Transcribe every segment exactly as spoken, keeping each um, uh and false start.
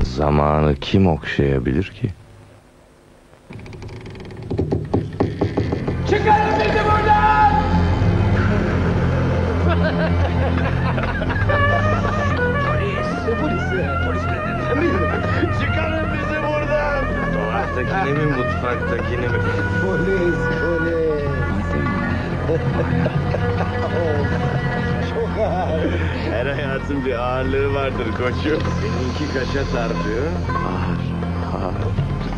zamanı kim okşayabilir ki? Çıkarın bizi buradan! Polis! Ne polisi? Polis ne? Çıkarın bizi buradan! Dolaptakini mi, mutfaktakini mi? Polis, polis! Çok ağır. Her hayatın bir ağırlığı vardır koçum. Seninki kaça tartıyor? Ağır, ağır.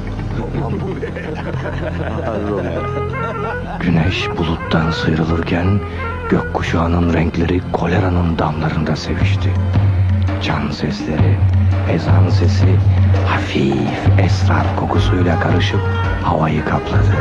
Güneş buluttan sıyrılırken gökkuşağının renkleri koleranın damlarında sevişti. Çan sesleri, ezan sesi hafif esrar kokusuyla karışıp havayı kapladı.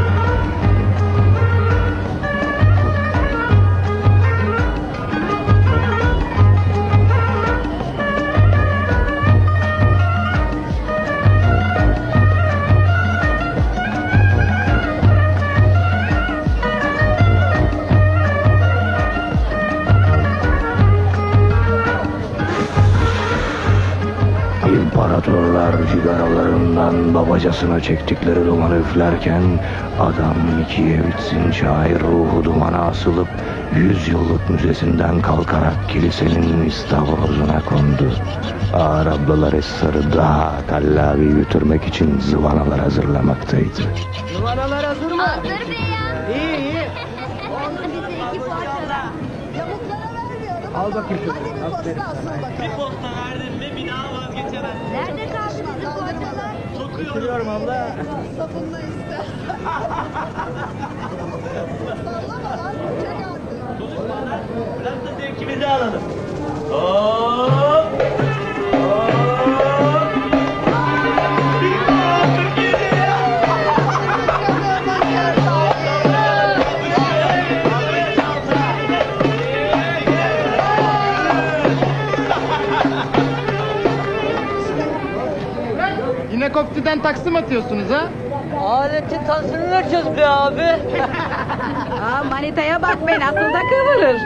İmparatorlar cigaralarından babacasına çektikleri dumanı üflerken adam Mickiewicz'in şair ruhu dumana asılıp yüzyıllık müzesinden kalkarak kilisenin istavrozuna kondu. Ağır ablalar esrarı daha kallavi götürmek için zıvanalar hazırlamaktaydı. Numaralar hazır mı? Hazır beyim. İyi iyi. Oldu bize iki parçala. Yamuklara vermiyorum. Al bakayım şunu. Hadi bir Aferin posta sana. asıl bakalım. Bir posta verdim mi bir daha vazgeçemez. Nerede kaldı bizim parçalar? Sokuyorum. Getiriyorum abla. Sabunla iste. Sallama lan. Çek artık. Çocuklar biraz da zevkimizi alalım. Hop! Hop! Yine koptiden taksim atıyorsunuz ha? Aletin tansını vereceğiz be abi. Aa, manitaya bak be nasıl da kıvırır.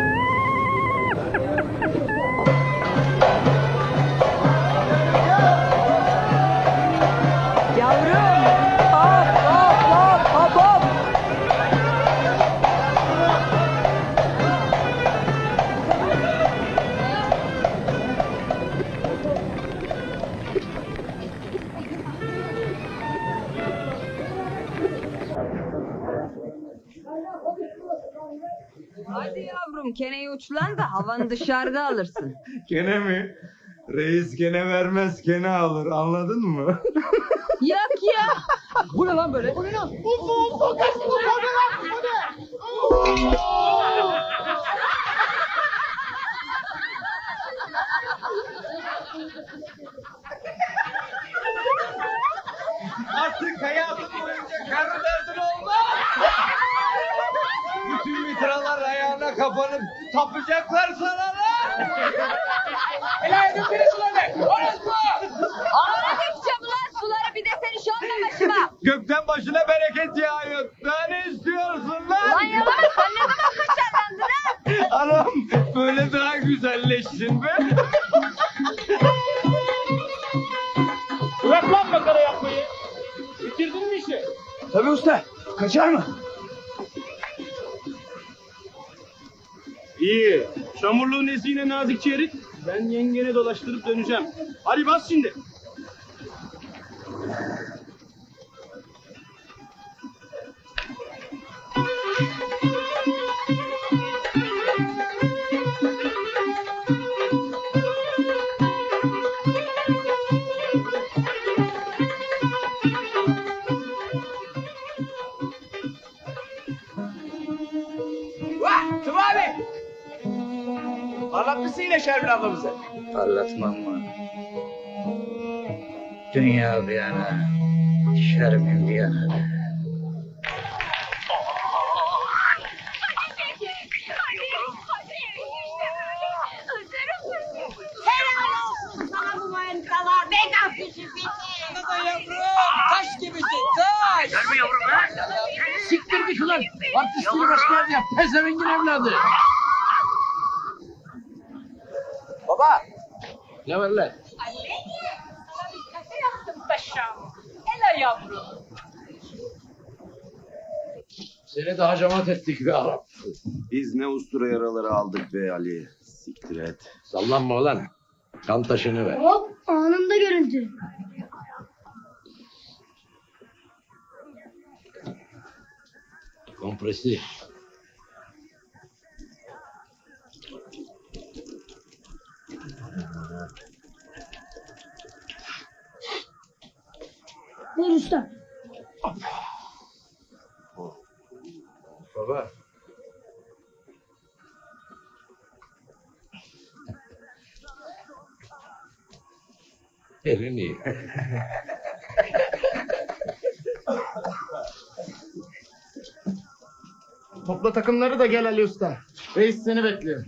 Yavrum. Hop hop hop hop hop. Hadi yavrum keneyi uçlan da havanı dışarıda alırsın. Gene mi? Reis gene vermez gene alır anladın mı? Yok ya. Bu ne lan böyle? Bu ne lan? Artık hayatın boyunca karı derdin olmaz. Bütün mitralar ayağına kapanıp tapacaklar sana lan. Helal edin biri suları. Orası mı? Ağına geçeceğim ulan suları bir de seni şu anda başıma. Gökten başına bereket yağıyor. Daha ne istiyorsun lan? Lan yalan sen ne zaman kaçardın lan? Anam böyle daha güzelleşsin be. Bırak lan makara yapmayı. Bitirdin mi işi? Tabii usta. Kaçar mı? İyi. Çamurluğun esiyle nazikçe erit. Ben yengeni dolaştırıp döneceğim. Hadi bas şimdi. Vah! Tüm abi! Anlatmışsın yine Şermin ablamızı. Anlatmam mı? Dünya bir yana, Şermin bir yana. Helal olsun sana bu manitalar. Mega fişi fişi. Nasıl yavrum? Taş gibisin taş. Gelme yavrum ha. Siktir git ulan. Artistliği başka yerde yap. Pezevengin evladı. Baba. Ne var lan? yavrum. Seni de hacamat ettik be Arap. Biz ne ustura yaraları aldık be Ali. Siktir et. Sallanma ulan. Kan taşını ver. Hop anında görüntü. Kompresi. Buyur usta. Baba. Elini. Topla takımları da gel Ali Usta. Reis seni bekliyor.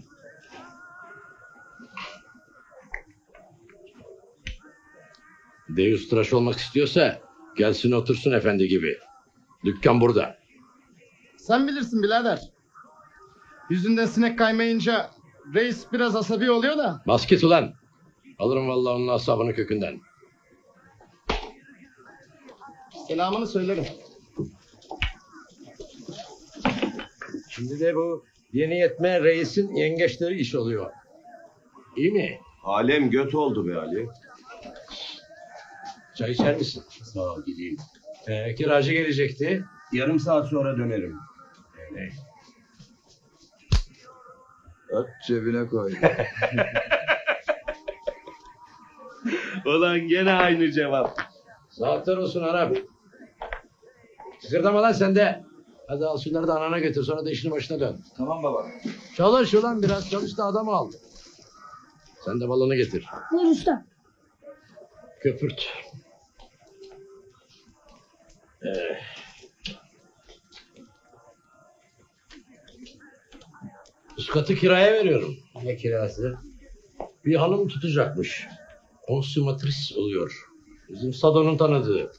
Deus tıraş olmak istiyorsa gelsin otursun efendi gibi. Dükkan burada. Sen bilirsin birader. Yüzünden sinek kaymayınca reis biraz asabi oluyor da. Bas git ulan. Alırım vallahi onun asabını kökünden. Selamını söylerim. Şimdi de bu yeni yetme reisin yengeçleri iş oluyor. İyi mi? Alem göt oldu be Ali. Çay içer misin? Sağ ol gideyim. Ee, kiracı gelecekti. Yarım saat sonra dönerim. Öyle. At cebine koy. Ulan gene aynı cevap. Saatler olsun Arap. Kıkırdama lan sen de. Hadi al şunları da anana götür sonra da işinin başına dön. Tamam baba. Çalış ulan biraz çalış da adam al. Sen de balını getir. Buyur usta. Köpürt. Ee. Üst katı kiraya veriyorum. Ne kirası? Bir hanım tutacakmış. Konsumatris oluyor. Bizim Sado'nun tanıdığı.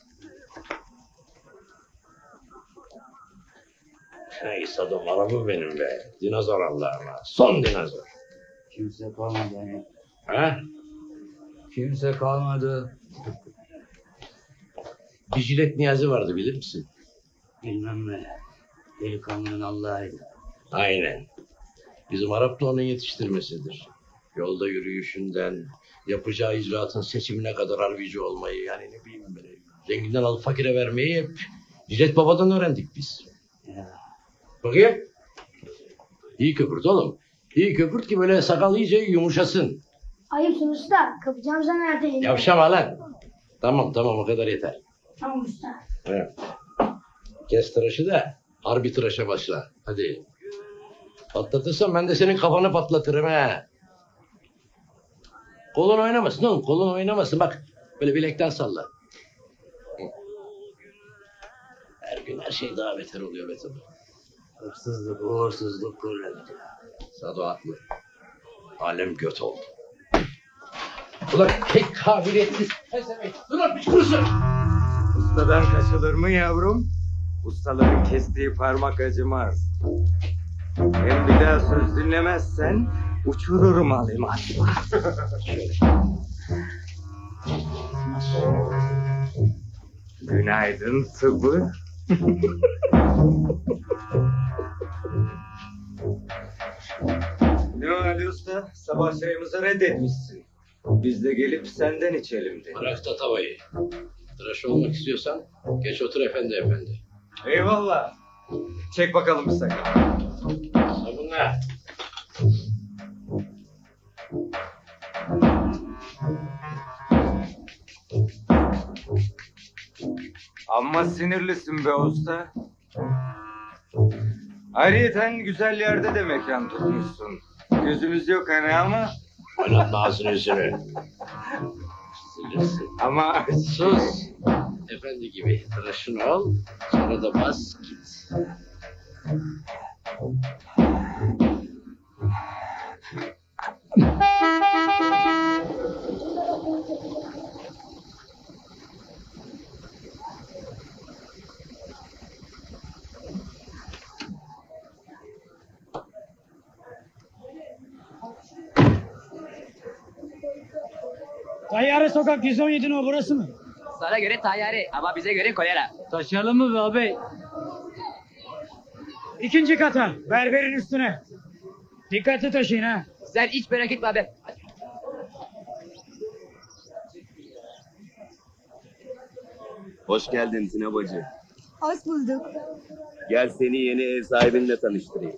Hey Sado arabı benim be. Dinozor Allah'ıma. Son dinozor. Kimse kalmadı hani. Ha? Kimse kalmadı. Bir jilet Niyazi vardı bilir misin? Bilmem ne. Delikanlının Allah'ıydı. Aynen. Bizim Arap da onun yetiştirmesidir. Yolda yürüyüşünden, yapacağı icraatın seçimine kadar harbici olmayı, yani ne bileyim böyle, zenginden alıp fakire vermeyi hep Jilet Baba'dan öğrendik biz. Ya. Bakayım. İyi köpürt oğlum. İyi köpürt ki böyle sakal iyice yumuşasın. Ayıpsın usta. Kapacağım sana erteleyin. Yavşama lan. Tamam tamam o kadar yeter. Tamam usta. Evet. Kes tıraşı da harbi tıraşa başla. Hadi. Patlatırsan ben de senin kafanı patlatırım ha. Kolun oynamasın oğlum. Kolun oynamasın. Bak böyle bilekten salla. Her gün her şey daha beter oluyor be tabii. Hırsızlık, uğursuzluk kurladı. Sado haklı. Alem göt oldu. Ulan tek kabiliyetsiz. Pezevenk. Dur lan piç kurusu. Ustadan kaçılır mı yavrum? Ustaların kestiği parmak acımaz. Hem bir daha söz dinlemezsen uçururum alayım atma. Günaydın Sıbı. Ne o Ali Usta? Sabah çayımızı reddetmişsin. Biz de gelip senden içelim dedik. Bırak da tavayı. Tıraş olmak istiyorsan geç otur efendi efendi. Eyvallah. Çek bakalım bir sakın. Sabunla. Amma sinirlisin be usta. Ayrıyeten güzel yerde de mekan tutmuşsun. Gözümüz yok hani ama. Oynatma ağzını yüzünü. Sinirsin. Ama Sus. Efendi gibi tıraşını al. Sonra da bas git. Tayyare Sokak yüz on yedi o burası mı? Sana göre tayyare ama bize göre kolera. Taşıyalım mı be abi? İkinci kata, berberin üstüne. Dikkatli taşıyın ha. Sen hiç merak etme abi. Hoş geldin Tina bacı. Hoş bulduk. Gel seni yeni ev sahibinle tanıştırayım.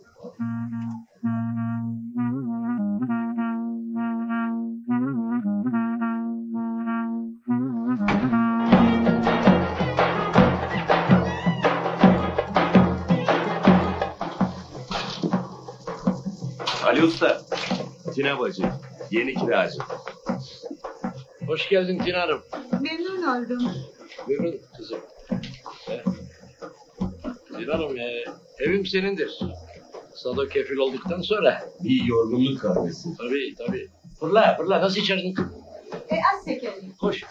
Ali Usta, Tina bacı, yeni kiracı. Hoş geldin Tina Hanım. Memnun oldum. Buyurun kızım. He. Tina Hanım, e, evim senindir. Sado kefil olduktan sonra. Bir yorgunluk kahvesi. Tabii tabii. Fırla fırla, nasıl içerdin? E, az şekerli. Koş.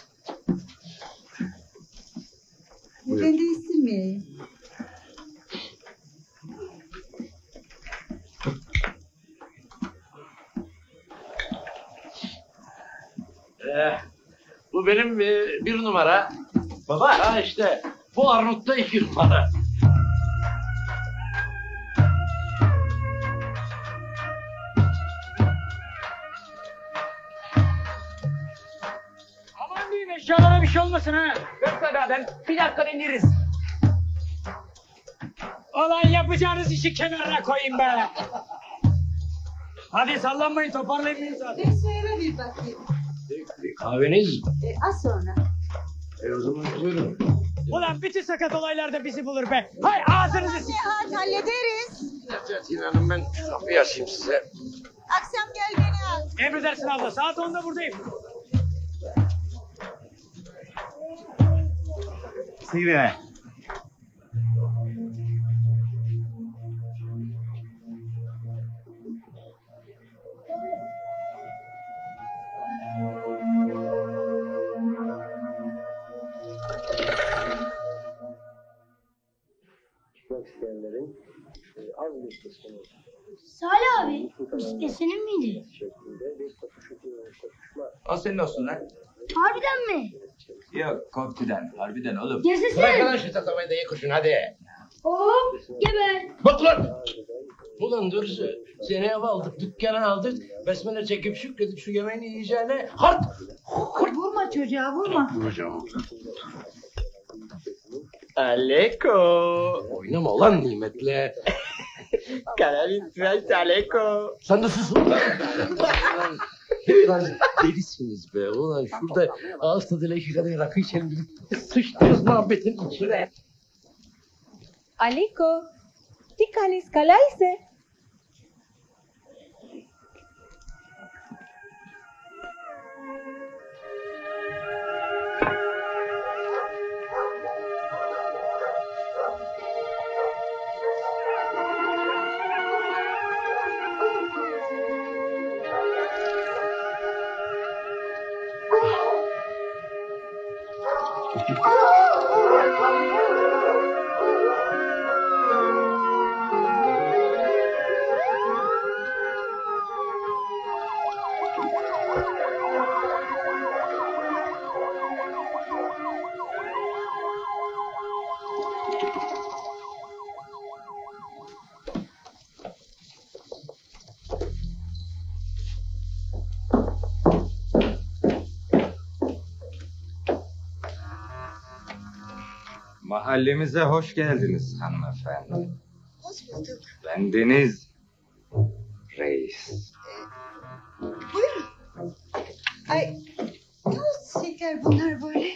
Ben de istemeyeyim. Ee, bu benim e, bir numara. Baba. Ha işte. Bu Arnavut'ta iki numara. Aman diyeyim eşyalara bir şey olmasın ha. Yok tabii abi, bir dakika indiririz. Olan yapacağınız işi kenara koyayım be. Hadi sallanmayın, toparlayın beni zaten. Ben şöyle bir bakayım. Bir kahveniz. E, az sonra. E o zaman buyurun. Ulan bütün sakat olaylar da bizi bulur be. Hay ağzınızı s***. Hadi hallederiz. Evet Tina Hanım, ben kapıyı açayım size. Akşam gel beni al. Emredersin abla, saat onda buradayım. Sive. Salih abi, bisiklet senin miydi? O senin olsun lan. Harbiden mi? Yok korkudan. Harbiden oğlum. Gezesene. Bırak lan şu tatavayı da ye kuşun hadi. Hop, geber. Bak lan. Ulan dur, seni eve aldık, dükkana aldık. Besmele çekip şükredip şu yemeğini yiyeceğine hart. Vurma çocuğa, vurma. Vuracağım. Aleko. Oynama lan nimetle. Kanal Aleko. Sen de sus lan. Lan, lan delisiniz be. Ulan şurada ağız tadıyla iki kadeh rakı içelim. Sıçtınız muhabbetin içine. Aliko, ti kalis kalayse. Mahallemize hoş geldiniz hanımefendi. Hoş bulduk. Ben Deniz Reis. Buyurun. Ay, ne oldu şeker bunlar böyle?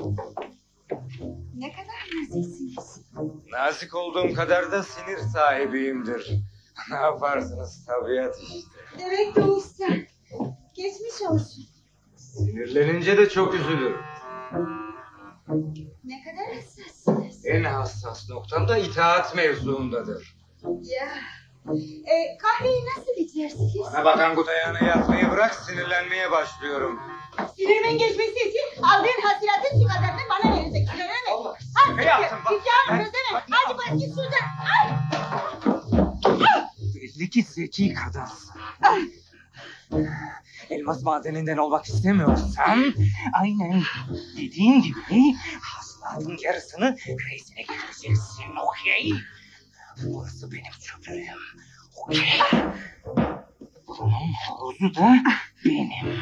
Ne kadar naziksiniz. Nazik olduğum kadar da sinir sahibiyimdir. Ne yaparsınız, tabiat işte. Demek doğuştan. Geçmiş olsun. Sinirlenince de çok üzülürüm. Ne kadar hassassınız. En hassas noktam da itaat mevzuundadır. Ya, e, kahveyi nasıl içersiniz? Bana bakan bu dayağına yatmayı bırak, sinirlenmeye başlıyorum. Sinirimin geçmesi için aldığın hasilatın şu kadarını bana vereceksin, öyle mi? Allah, Hadi ne yaptın bak? Hikâr Ben- özleme. Hadi bak git şuradan. Ay! Belli ki zeki kadınsın. Elma elmas madeninden olmak istemiyorsan aynen dediğin gibi hasılatın yarısını reisine getireceksin, okey? Burası benim çöplüğüm, okey? Bunun havuzu da benim.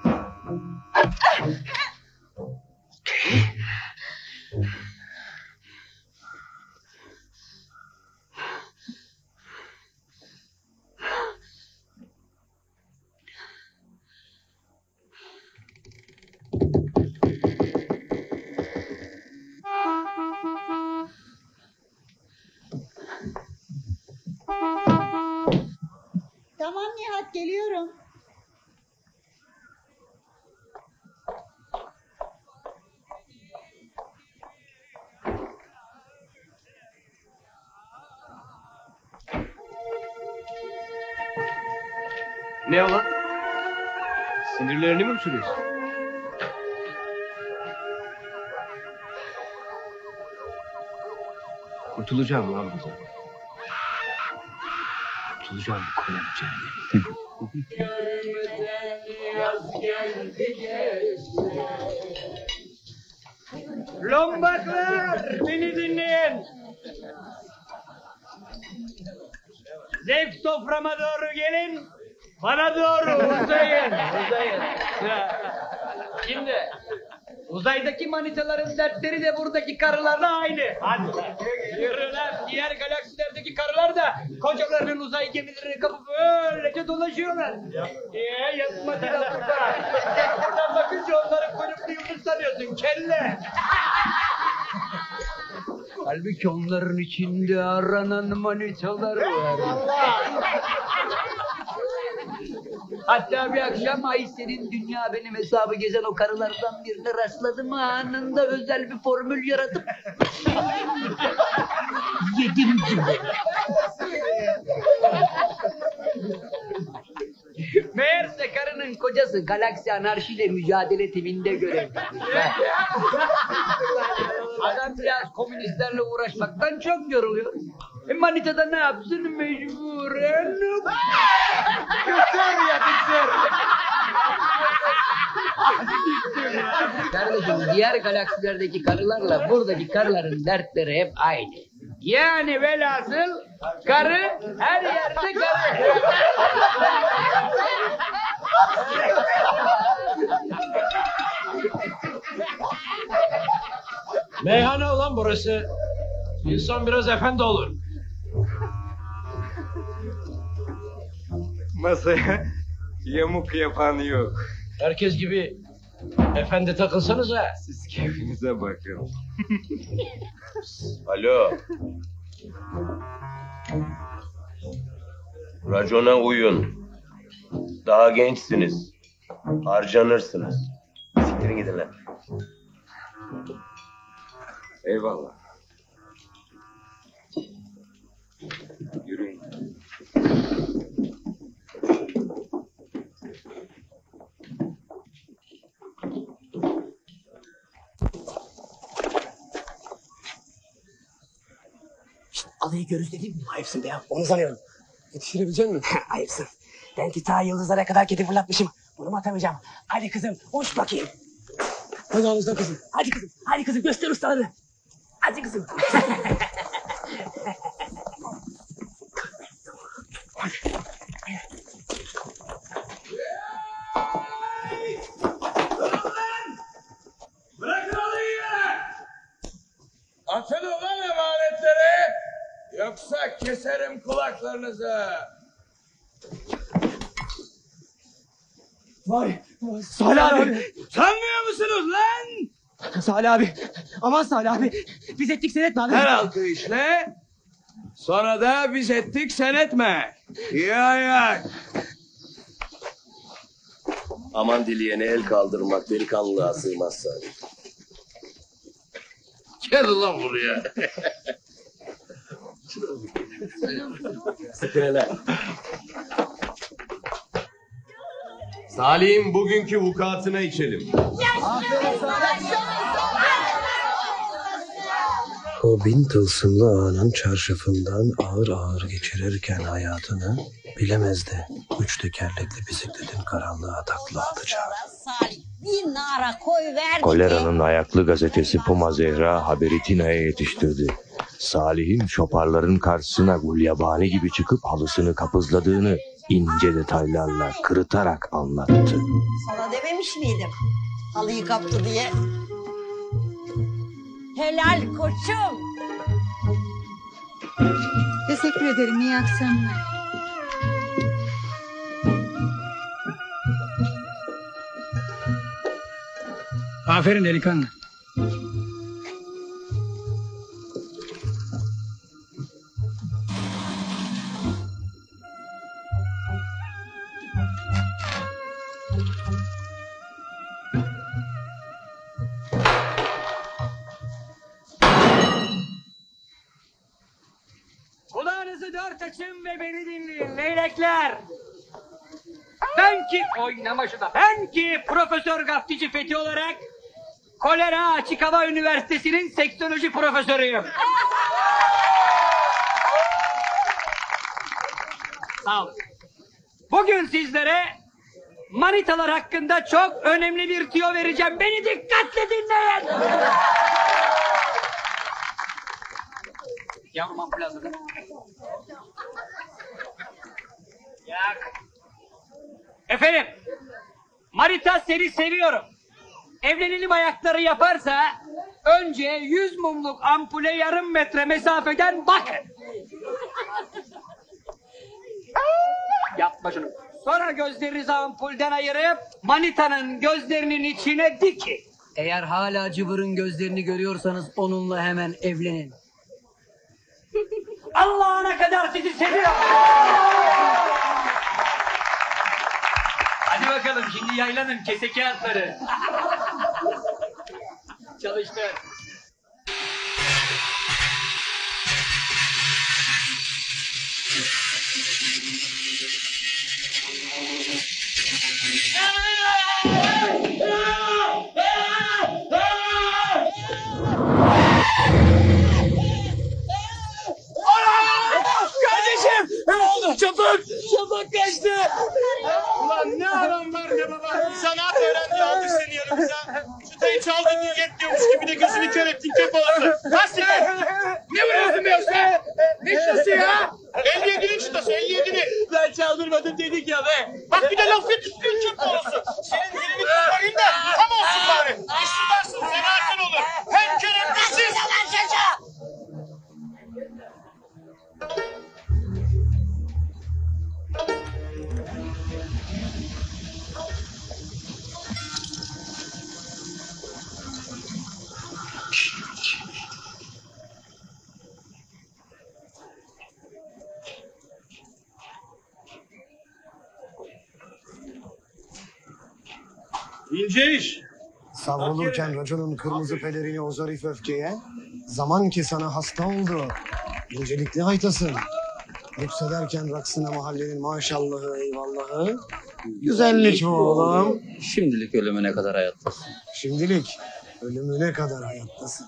Okey? Tamam Nihat, geliyorum. Ne o lan? Sinirlerini mi uçuruyorsun? Kurtulacağım lan buradan. Kurtulacağım bu kolanacağım. Lombaklar beni dinleyin. Zevk soframa doğru gelin. Bana doğru uzayın. Uzayın. Şimdi uzaydaki manitaların dertleri de buradaki karılarla aynı. Hadi. Yürü lan. Diğer galaksilerdeki karılar da kocalarının uzay gemilerini kapıp öylece dolaşıyorlar. Ee, yapma tarafında. Sen buradan bakınca onların kuyruklu yıldız sanıyorsun. Kelle. Halbuki onların içinde aranan manitalar var. Hatta bir akşam ay senin dünya benim hesabı gezen o karılardan birine rastladım, anında özel bir formül yaratıp yedim gibi. Meğerse karının kocası galaksi anarşiyle mücadele timinde görevliymiş. Adam biraz komünistlerle uğraşmaktan çok yoruluyor. E manita da ne yapsın mecburen? Götür ya götür. Kardeşim diğer galaksilerdeki karılarla buradaki karıların dertleri hep aynı. Yani velhasıl karı her yerde karı. Meyhane olan burası. İnsan biraz efendi olur. Masaya yamuk yapan yok. Herkes gibi efendi takılsanıza. Siz keyfinize bakın. Alo. Racona uyun. Daha gençsiniz. Harcanırsınız. Siktirin gidin lan. Eyvallah. Yürüyün. Alayı görürüz dedim mi? Ayıpsın be ya. Onu sanıyorum. Yetiştirebilecek misin? Ayıpsın. Ben ki ta yıldızlara kadar kedi fırlatmışım. Bunu mu atamayacağım? Hadi kızım uç bakayım. Hadi ağızdan kızım. Hadi kızım. Hadi kızım göster ustalarını. Hadi kızım. Bırakın alıyı yere! Atın ulan emanetleri! Yoksa keserim kulaklarınızı! Vay, vay Salih abi. Sanmıyor musunuz lan? Salih abi. Aman Salih abi. Biz ettik sen etme abi. Her halkı işle, sonra da biz ettik sen etme. İyi ayak. Aman dileyene el kaldırmak delikanlılığa sığmaz Salih. Gel lan buraya. Sıkın hele. Salih'in bugünkü vukuatına içelim. O bin tılsımlı ağanın çarşafından ağır ağır geçirirken hayatını bilemezdi üç tekerlekli bisikletin karanlığa takla atacağı. Salih bir nara koyverdi. Kolera'nın ayaklı gazetesi Puma Zehra haberi Tina'ya yetiştirdi. Salih'in çoparların karşısına gulyabani gibi çıkıp halısını kapızladığını ince detaylarla kırıtarak anlattı. Sana dememiş miydim? Halıyı kaptı diye. Helal koçum. Teşekkür ederim. İyi akşamlar. Aferin delikanlı. Kulağınızı dört açın ve beni dinleyin leylekler. Ben ki, oynama şurada, ben ki Profesör Gaftici Fethi olarak Kolera Açık Hava Üniversitesi'nin seksoloji profesörüyüm. Sağ olun. Bugün sizlere manitalar hakkında çok önemli bir tüyo vereceğim. Beni dikkatle dinleyin. Yavrum ampul hazırla. Yak. Efendim, manita seni seviyorum. Evlenelim ayakları yaparsa önce yüz mumluk ampule yarım metre mesafeden bakın. Yapma şunu. Sonra gözlerinizi ampulden ayırıp manitanın gözlerinin içine dikin. Eğer hala cıvırın gözlerini görüyorsanız onunla hemen evlenin. Allah'ına kadar sizi seviyorum. Hadi bakalım şimdi yaylanın kese kağıtları. Çalıştır. Kardeşim! Ne oldu? Çabuk! Çabuk kaçtı! Ulan ne adam var ne baba! Sanat öğrendi aldık seni yanımıza. Çıtayı çaldın diye yetmiyormuş gibi de gözünü kör ettin köp olası. Nasıl? Ne vuruyorsun be yoksa? Ne çıtası ya? elli yedinin çıtası elli yedinin. Ben çaldırmadım dedik ya be. Bak bir de laf yetiştirin köp olası. Senin dilini koparayım da tam olsun bari. İşsizlersin sanatın olur. Hem keremlisiz. İnce iş. Savrulurken raconun kırmızı pelerini o zarif öfkeye, zaman ki sana hasta oldu. İncelikli haytasın. Yüksederken raksına mahallenin maşallahı eyvallahı. Güzellik oğlum. Şimdilik ölümüne kadar hayattasın. Şimdilik ölümüne kadar hayattasın.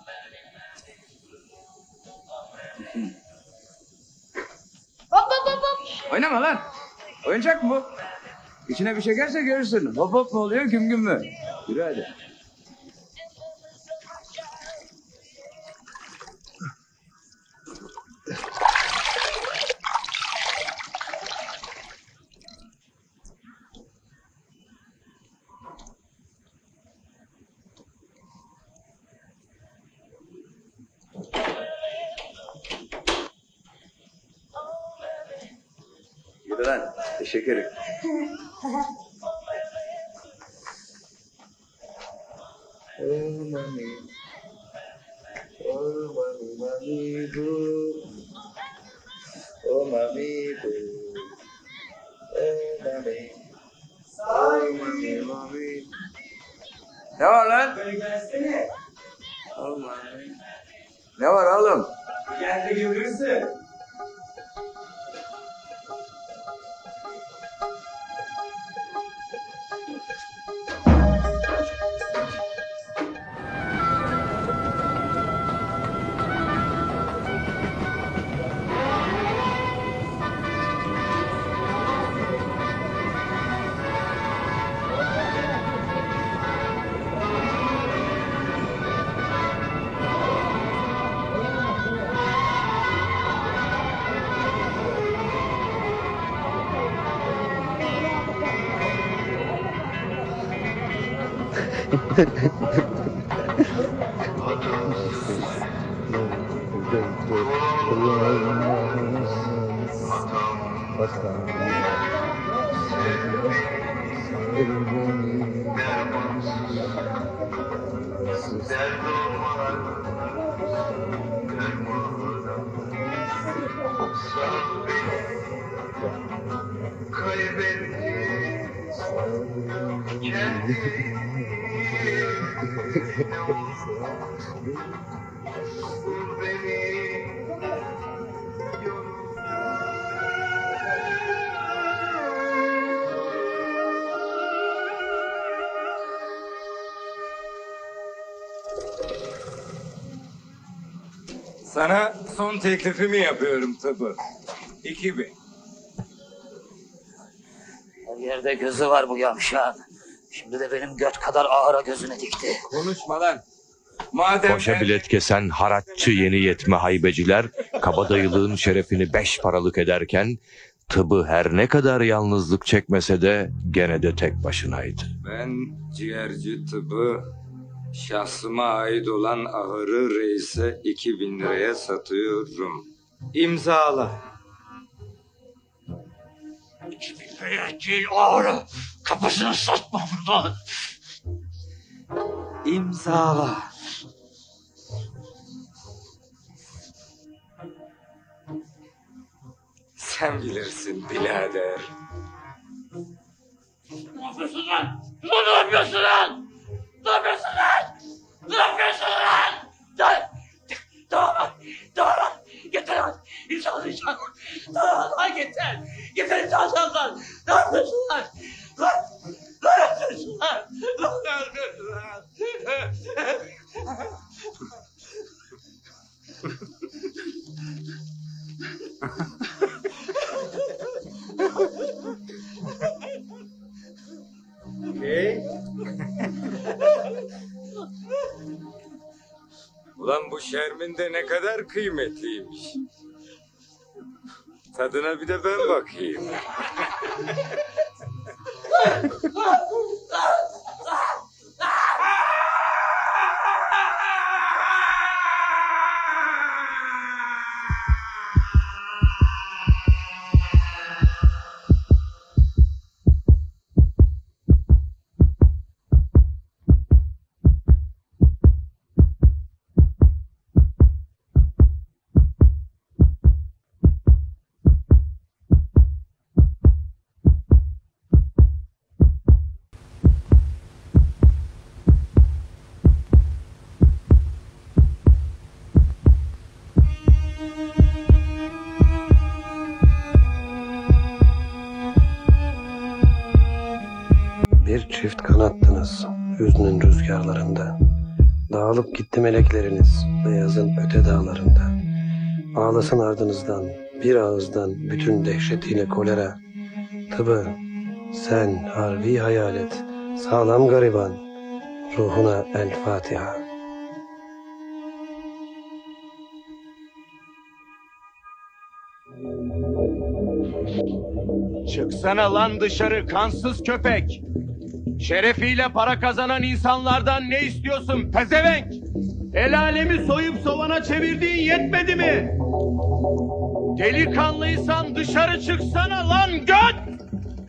Hop hop hop hop. Oynama lan. Oyuncak mı bu? İçine bir çekerse görürsün. Hop hop mu oluyor, güm güm mü? Yürü hadi. Yürü lan. Teşekkür ederim. Oh mami, oh mami, mami boo, oh mami boo, oh mami, oh mami, mami. Ne var lan? Oh mami. Ne var oğlum? Gel de görürsün. Sana son teklifimi yapıyorum tıbbı. İki bin. Her yerde gözü var bu yavşağın. Şimdi de benim göt kadar ağıra gözüne dikti. Konuşma lan. Madem Boşa bilet kesen haratçı yeni yetme haybeciler kabadayılığın şerefini beş paralık ederken tıbbı her ne kadar yalnızlık çekmese de gene de tek başınaydı. Ben ciğerci tıbbı şahsıma ait olan ahırı reise iki bin liraya satıyorum. İmzala. İki bin liraya değil ağırı. Kapısını satma buradan. İmzala. Sen bilirsin birader. Ne yapıyorsun lan? Ne yapıyorsun lan? Ne yapıyorsun lan? Ne yapıyorsun lan? Tamam, tamam. Yeter lan. İmzalayacağım. Tamam lan yeter. Yeter imzalayacağım lan. Ne yapıyorsun lan? Lan. Ne yapıyorsun lan? Ne yapıyorsun lan? Hey. Ulan bu Şermin de ne kadar kıymetliymiş. Tadına bir de ben bakayım. Bir çift kanattınız hüznün rüzgarlarında. Dağılıp gitti melekleriniz beyazın öte dağlarında. Ağlasın ardınızdan bir ağızdan bütün dehşetiyle kolera. Tıbı sen harbi hayalet, sağlam gariban, ruhuna el Fatiha. Çıksana lan dışarı kansız köpek. Şerefiyle para kazanan insanlardan ne istiyorsun pezevenk? El alemi soyup sovana çevirdiğin yetmedi mi? Delikanlıysan dışarı çıksana lan göt!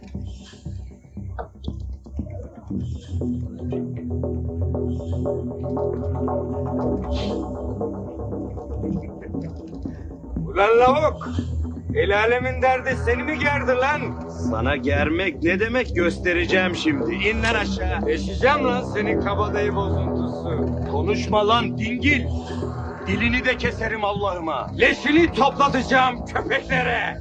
Ulan lavuk! El alemin derdi seni mi gerdi lan? Sana germek ne demek göstereceğim şimdi. İn lan aşağı. Deşeceğim lan senin kabadayı bozuntusu. Konuşma lan dingil. Dilini de keserim Allah'ıma. Leşini toplatacağım köpeklere.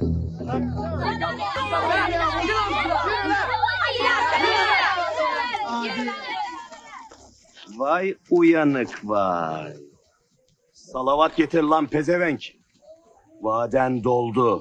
Vay uyanık vay. Salavat getir lan pezevenk. Vaden doldu.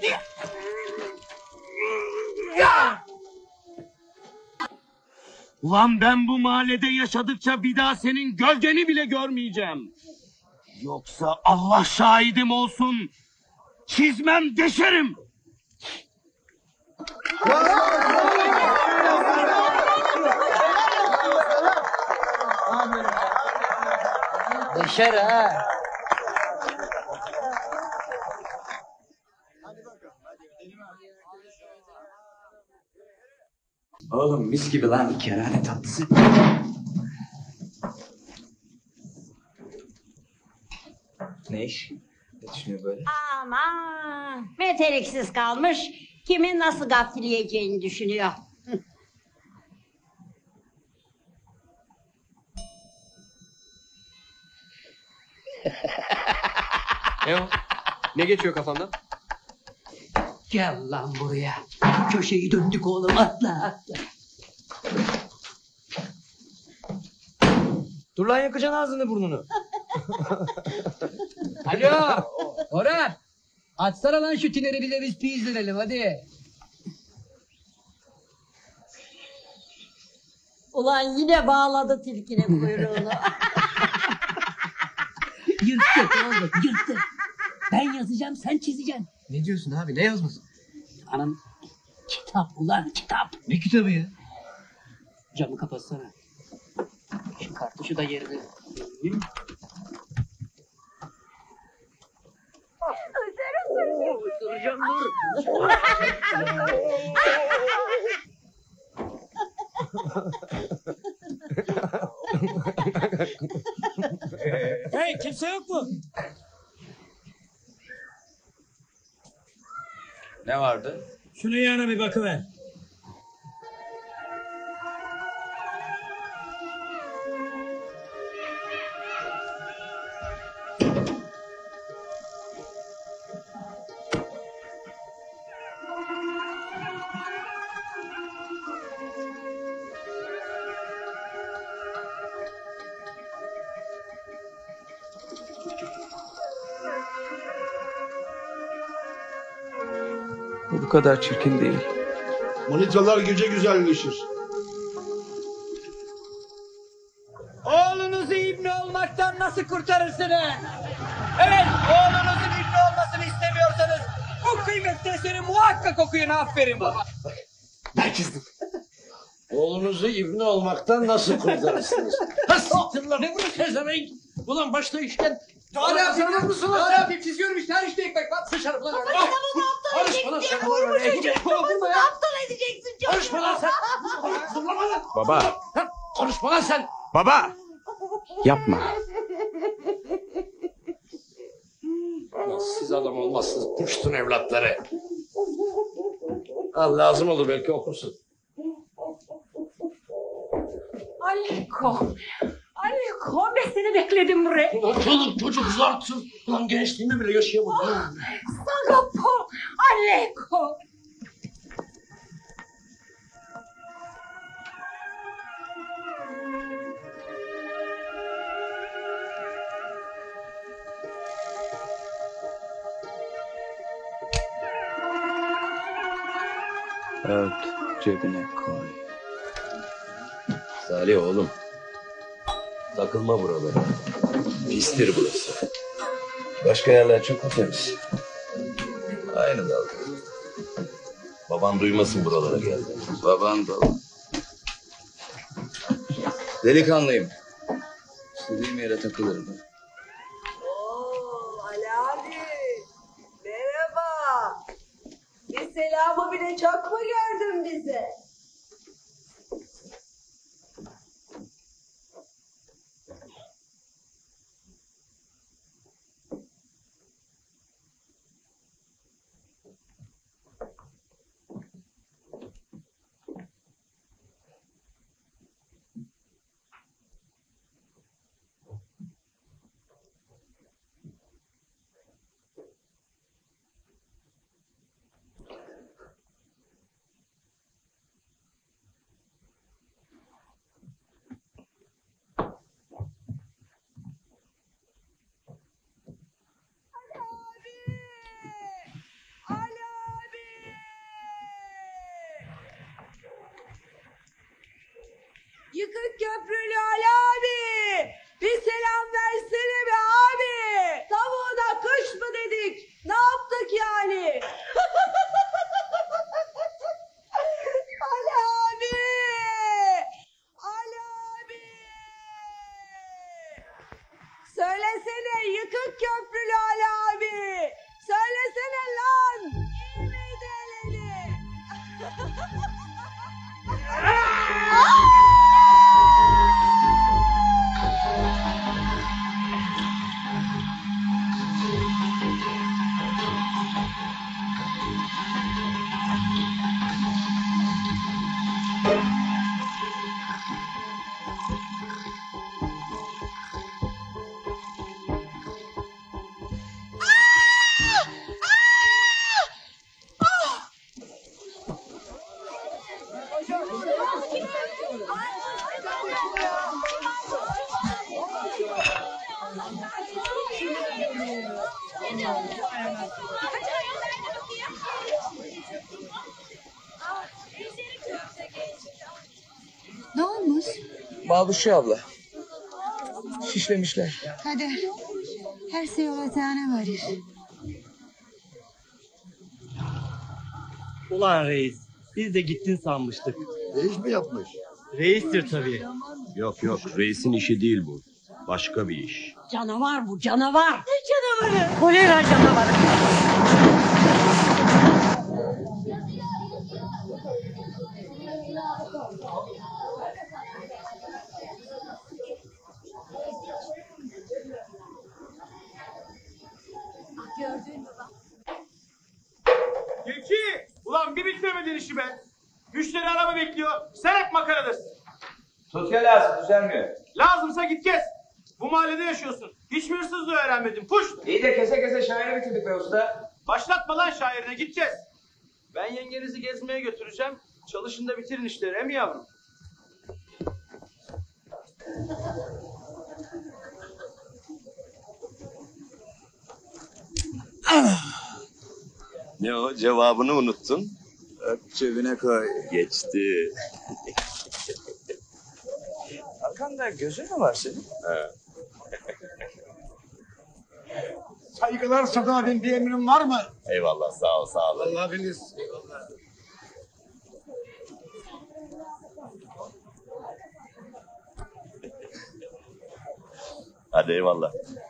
Ulan ben bu mahallede yaşadıkça bir daha senin gölgeni bile görmeyeceğim. Yoksa Allah şahidim olsun, çizmem deşerim. Deşer ha. Oğlum mis gibi lan kerane tatlısı. Ne iş? Ne düşünüyor böyle? Aman meteliksiz kalmış. Kimin nasıl gaftileyeceğini düşünüyor. Ne o? Ne geçiyor kafandan? Gel lan buraya. Köşeyi döndük oğlum, atla atla. Dur lan yakacaksın ağzını burnunu. Alo Orhan. Atsana lan şu tineri, bir de biz pi izlenelim hadi. Ulan yine bağladı tilkinin kuyruğunu. Yırttık oğlum, yırttık. Ben yazacağım, sen çizeceksin. Ne diyorsun abi? Ne yazması? Anam, kitap ulan kitap. Ne kitabı ya? Camı kapatsana. Şu kartuşu da yerine. Duracağım dur. Hey, kimse yok mu? Ne vardı? Şunun yanına bir bakıver. Bu bu kadar çirkin değil. Manitalar gece güzelleşir. Oğlunuzu ibne olmaktan nasıl kurtarırsınız? Evet, oğlunuzun ibne olmasını istemiyorsanız bu kıymetli eseri muhakkak okuyun, aferin baba. Ben çizdim. Oğlunuzu ibne olmaktan nasıl kurtarırsınız? Ha siktir lan, ne bu pezevenk? Ulan başta işken... Doğru yapayım mısın? Doğru yapayım, çiziyorum işte, her işte ekmek var. Sıçarım lan. Baba sen onu aptal Karışma lan edeceksin. sen. Vurma Ey, çocuğu. Babasını aptal edeceksin çocuğu. Konuşma lan sen. Zırlama lan. Baba, Lan, konuşma lan sen. baba. Yapma. Lan siz adam olmazsınız puştun evlatları. Al lazım olur belki okursun. Aliko. Aliko ben seni bekledim buraya. Ulan çoluk çocuk zartsız. Ulan gençliğimi bile yaşayamadım. Sagapo. Aliko. Ört cebine koy. Salih oğlum. Takılma buralara. Pistir burası. Başka yerler çok mu temiz? Aynı dalga. Baban duymasın buralara geldi. Baban da. Delikanlıyım. İstediğim yere takılırım. Oo, Ali abi. Merhaba. Bir selamı bile çok mu gördün bize? Ne olmuş? Babuşu abla. Şişlemişler. Kader, her şey olacağına varır. Ulan reis, biz de gittin sanmıştık. Reis mi yapmış? Reistir tabii. Yok yok reisin işi değil bu. Başka bir iş. Canavar bu canavar. Ne canavarı? Kolera canavarı. Gördün mü bak? Tilki! Ulan bir bitiremedin işi be. Müşteri araba bekliyor. Sen hep makaradasın. Sosyal lazım düzelmiyor. Lazımsa git kes. Bu mahallede yaşıyorsun. Hiçbir hırsızlığı öğrenmedin. Puş! İyi de kese kese şairi bitirdik be usta. Başlatma lan şairine gideceğiz. Ben yengenizi gezmeye götüreceğim. Çalışın da bitirin işleri he mi yavrum? Ne o cevabını unuttun? Öp cebine koy. Geçti. Arkanda gözün mü var senin? He. Saygılar Sadı abim, bir emrin var mı? Eyvallah sağ ol sağ ol. Allah beniz. Eyvallah. Hadi eyvallah.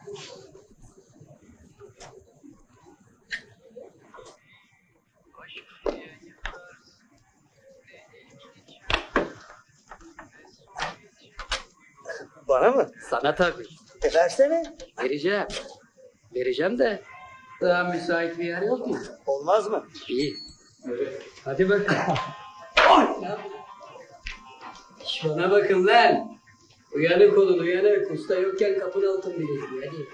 Bana mı? Sana tabii. E versene. Vereceğim. Vereceğim de daha müsait bir yer yok mu? Olmaz mı? İyi. Hadi bakalım. Şş, bana bakın lan. Uyanık olun uyanık. Usta yokken kapının altın bileziği. Hadi.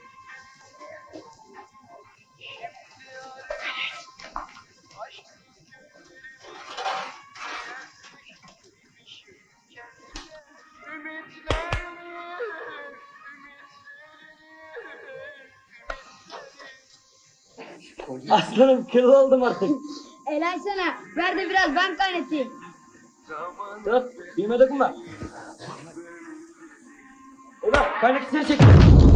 Aslanım kıl oldum artık. Helal sana. Ver de biraz ben kaynatayım. Dur, bilme dokunma. Ulan kaynakçısını çek.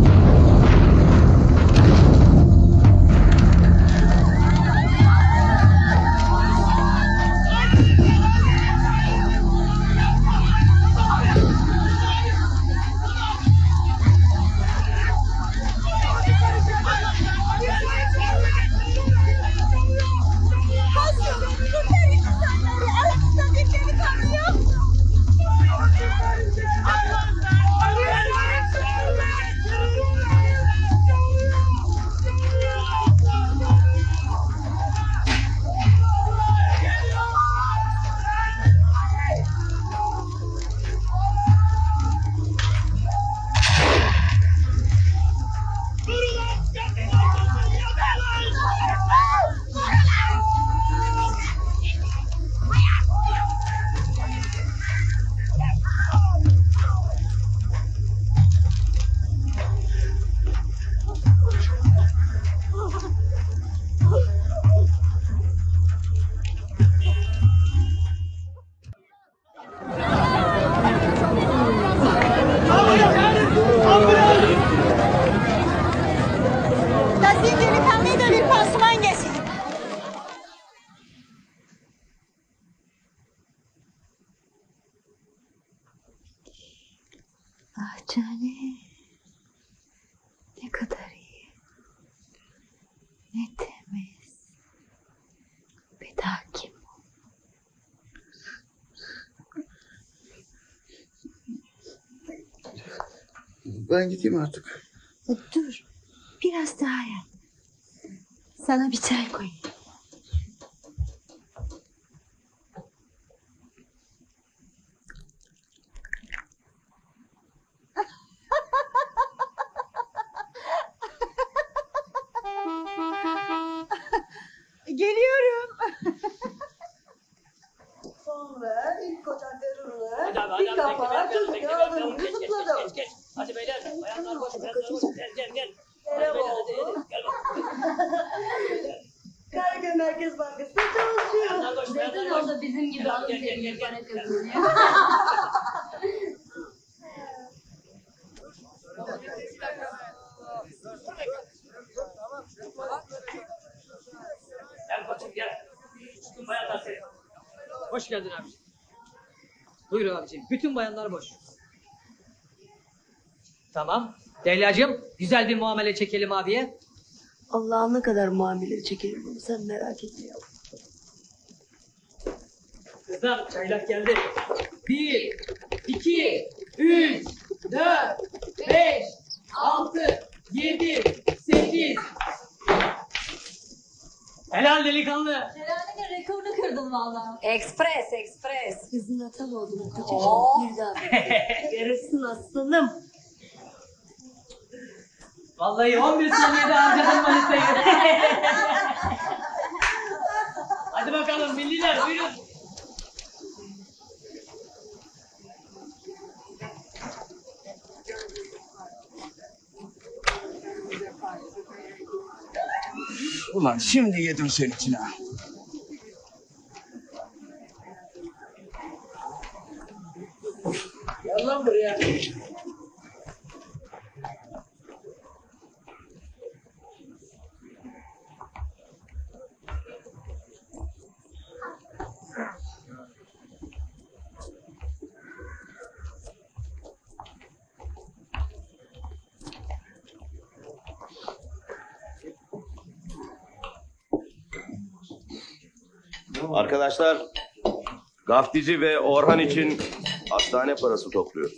Nazif delikanlıya da bir pansuman gelsin. Ah canım. Ne kadar iyi. Ne temiz. Bir daha kim? Ben gideyim artık. Dur. Biraz daha yat. Sana bir çay koyayım. Geliyorum. Sonra ilk koca terörüne bir kafa çocuk ağlarını zıpladım. Hadi beyler, bayanlar boş, bayanlar boş. Gel, gel, gel. Kerem oldu. Merkez Bankası'nda çalışıyor. Neden orada bizim gibi alın teri para kazanıyor? Gel koçum gel. Bütün bayanlar senin. Hoş geldin abi. Buyur abiciğim. Bütün bayanlar boş. Tamam. Leyla'cığım güzel bir muamele çekelim abiye. Allah'ım ne kadar muamele çekerim bunu sen merak etme ya. Kızlar çaylak geldi. Bir, iki, üç, dört, beş, altı, yedi, sekiz. Helal delikanlı. Herhalde rekorunu kırdın valla. Ekspres, ekspres. Kızın atam oldum. Kocacığım Oo. bir daha. Yarısın aslanım. Vallahi on bir saniyede harcadım manitayı. Hadi bakalım milliler buyurun. Ulan şimdi yedim senin için ha. Gel lan buraya. Arkadaşlar, Gaftici ve Orhan için hastane parası topluyoruz.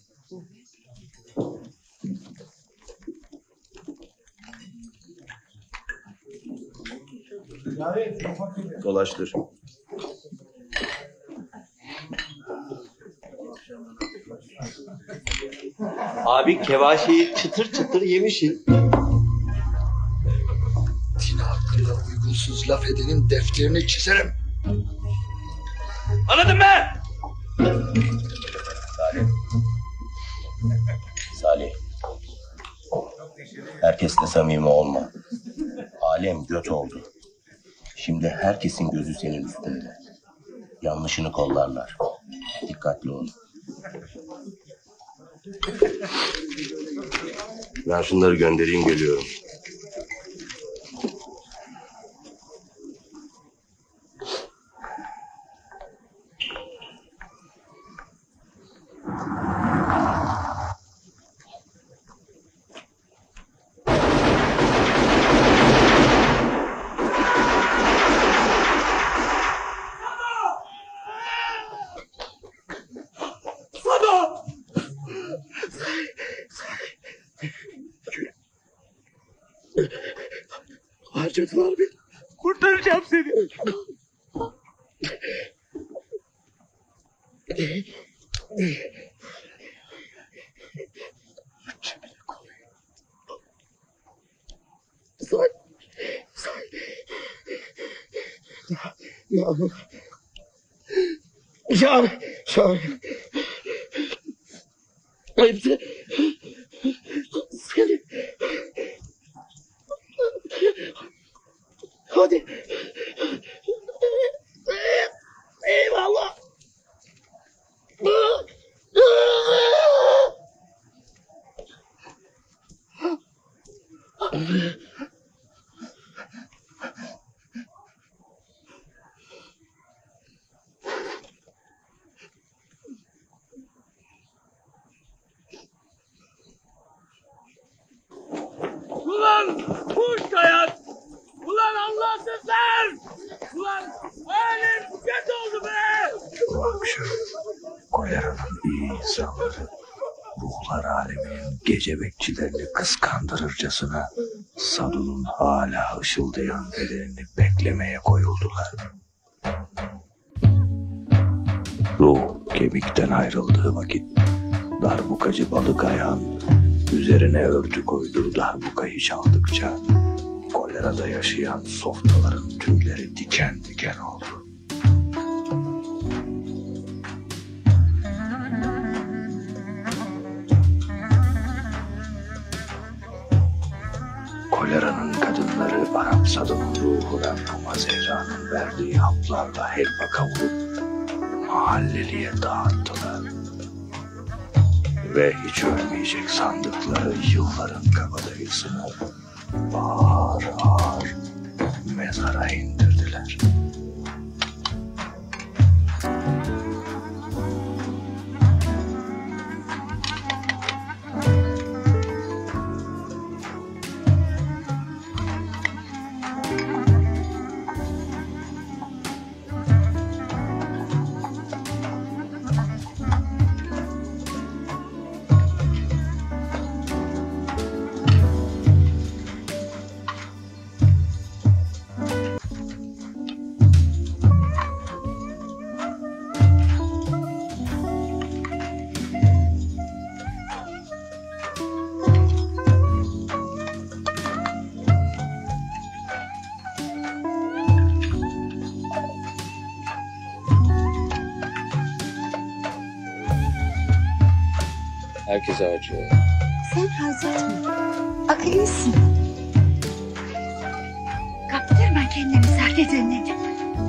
Dolaştır. Abi kevaşeyi çıtır çıtır yemişsin. Din hakkında uygunsuz laf edenin defterini çizerim. Anladın mı? Salih. Salih. Herkesle samimi olma. Alem göt oldu. Şimdi herkesin gözü senin üstünde. Yanlışını kollarlar. Dikkatli ol. Ben şunları göndereyim geliyorum. Harcadılar beni. Kurtaracağım seni. Cebine koyayım. Say. Say. Mahmut. Şahane. Şahane. Hepsi. Seni. Hadi. Eyvallah. Ulan kuş kayak! Ulan Allahsızlar! Ulan alem kötü oldu be! Bu akşam koleranın iyi insanları ruhlar aleminin gece bekçilerini kıskandırırcasına Sadu'nun hala ışıldayan bedenini beklemeye koyuldular. Ruh kemikten ayrıldığı vakit darbukacı balık ayağın üzerine örtü koyduğu darbukayı çaldıkça kolerada yaşayan softaların tüyleri diken diken oldu. koleranın kadınları Arap Sadık'ın ruhuna Puma Zehra'nın verdiği haplarla helva kavurup mahalleliye dağıttılar. Ve hiç ölmeyecek sandıkları yılların kabadayısını ağır ağır mezara indirdiler. Herkese acıyor. Sen hazırtma. Akıllısın. Kaptırma kendini sahte cennetim.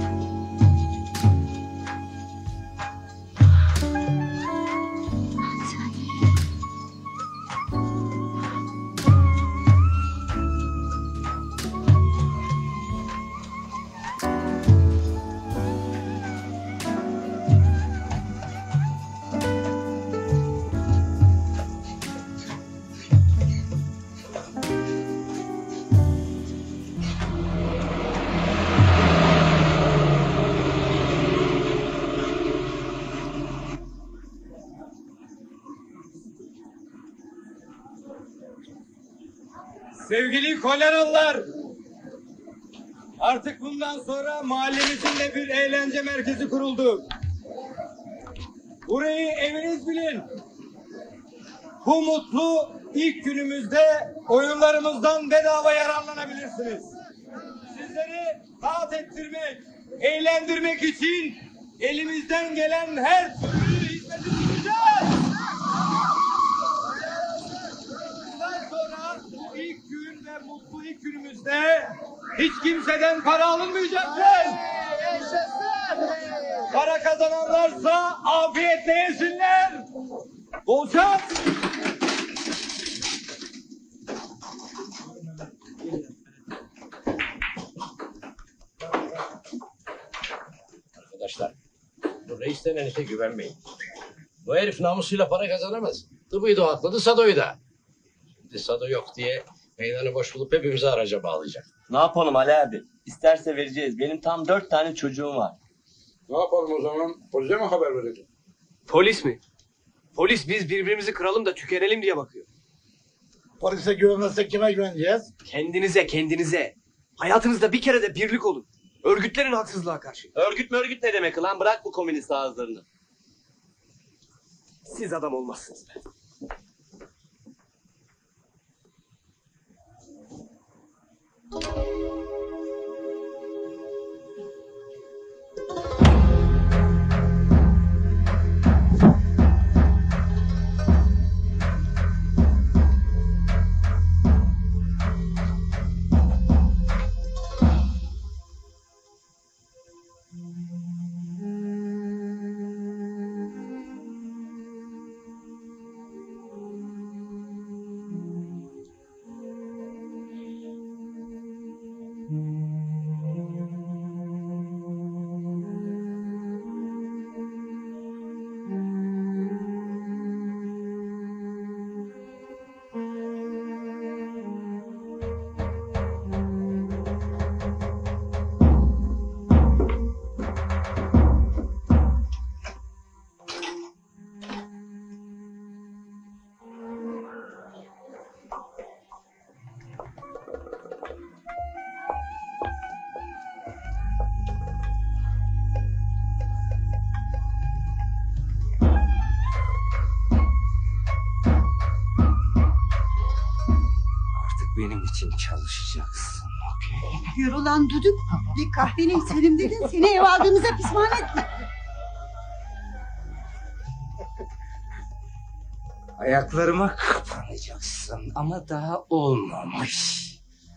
Sevgili koleralılar, artık bundan sonra mahallemizin de bir eğlence merkezi kuruldu. Burayı eviniz bilin. Bu mutlu ilk günümüzde oyunlarımızdan bedava yararlanabilirsiniz. Sizleri rahat ettirmek, eğlendirmek için elimizden gelen her türlü hizmeti sunacağız. Bundan sonra bu ilk gün ve mutlu ilk günümüzde hiç kimseden para alınmayacaktır. Para kazananlarsa afiyetle yesinler. Bol şans. Arkadaşlar, bu reis denen işe güvenmeyin. Bu herif namusuyla para kazanamaz. Tıbıyı da atladı, Sado'yu da. Şimdi Sado yok diye meydanı boş bulup hepimizi araca bağlayacak. Ne yapalım Ali abi? İsterse vereceğiz. Benim tam dört tane çocuğum var. Ne yapalım o zaman? Polise mi haber verelim? Polis mi? Polis biz birbirimizi kıralım da tükenelim diye bakıyor. Polise güvenmezsek kime güveneceğiz? Kendinize, kendinize. Hayatınızda bir kere de birlik olun. Örgütlerin haksızlığa karşı. Örgüt mü örgüt ne demek lan? Bırak bu komünist ağızlarını. Siz adam olmazsınız be. Benim için çalışacaksın, okey? Yürü lan düdük. Bir kahveni içelim dedin. Seni ev aldığımıza pişman ettik. Ayaklarıma kapanacaksın ama daha olmamış.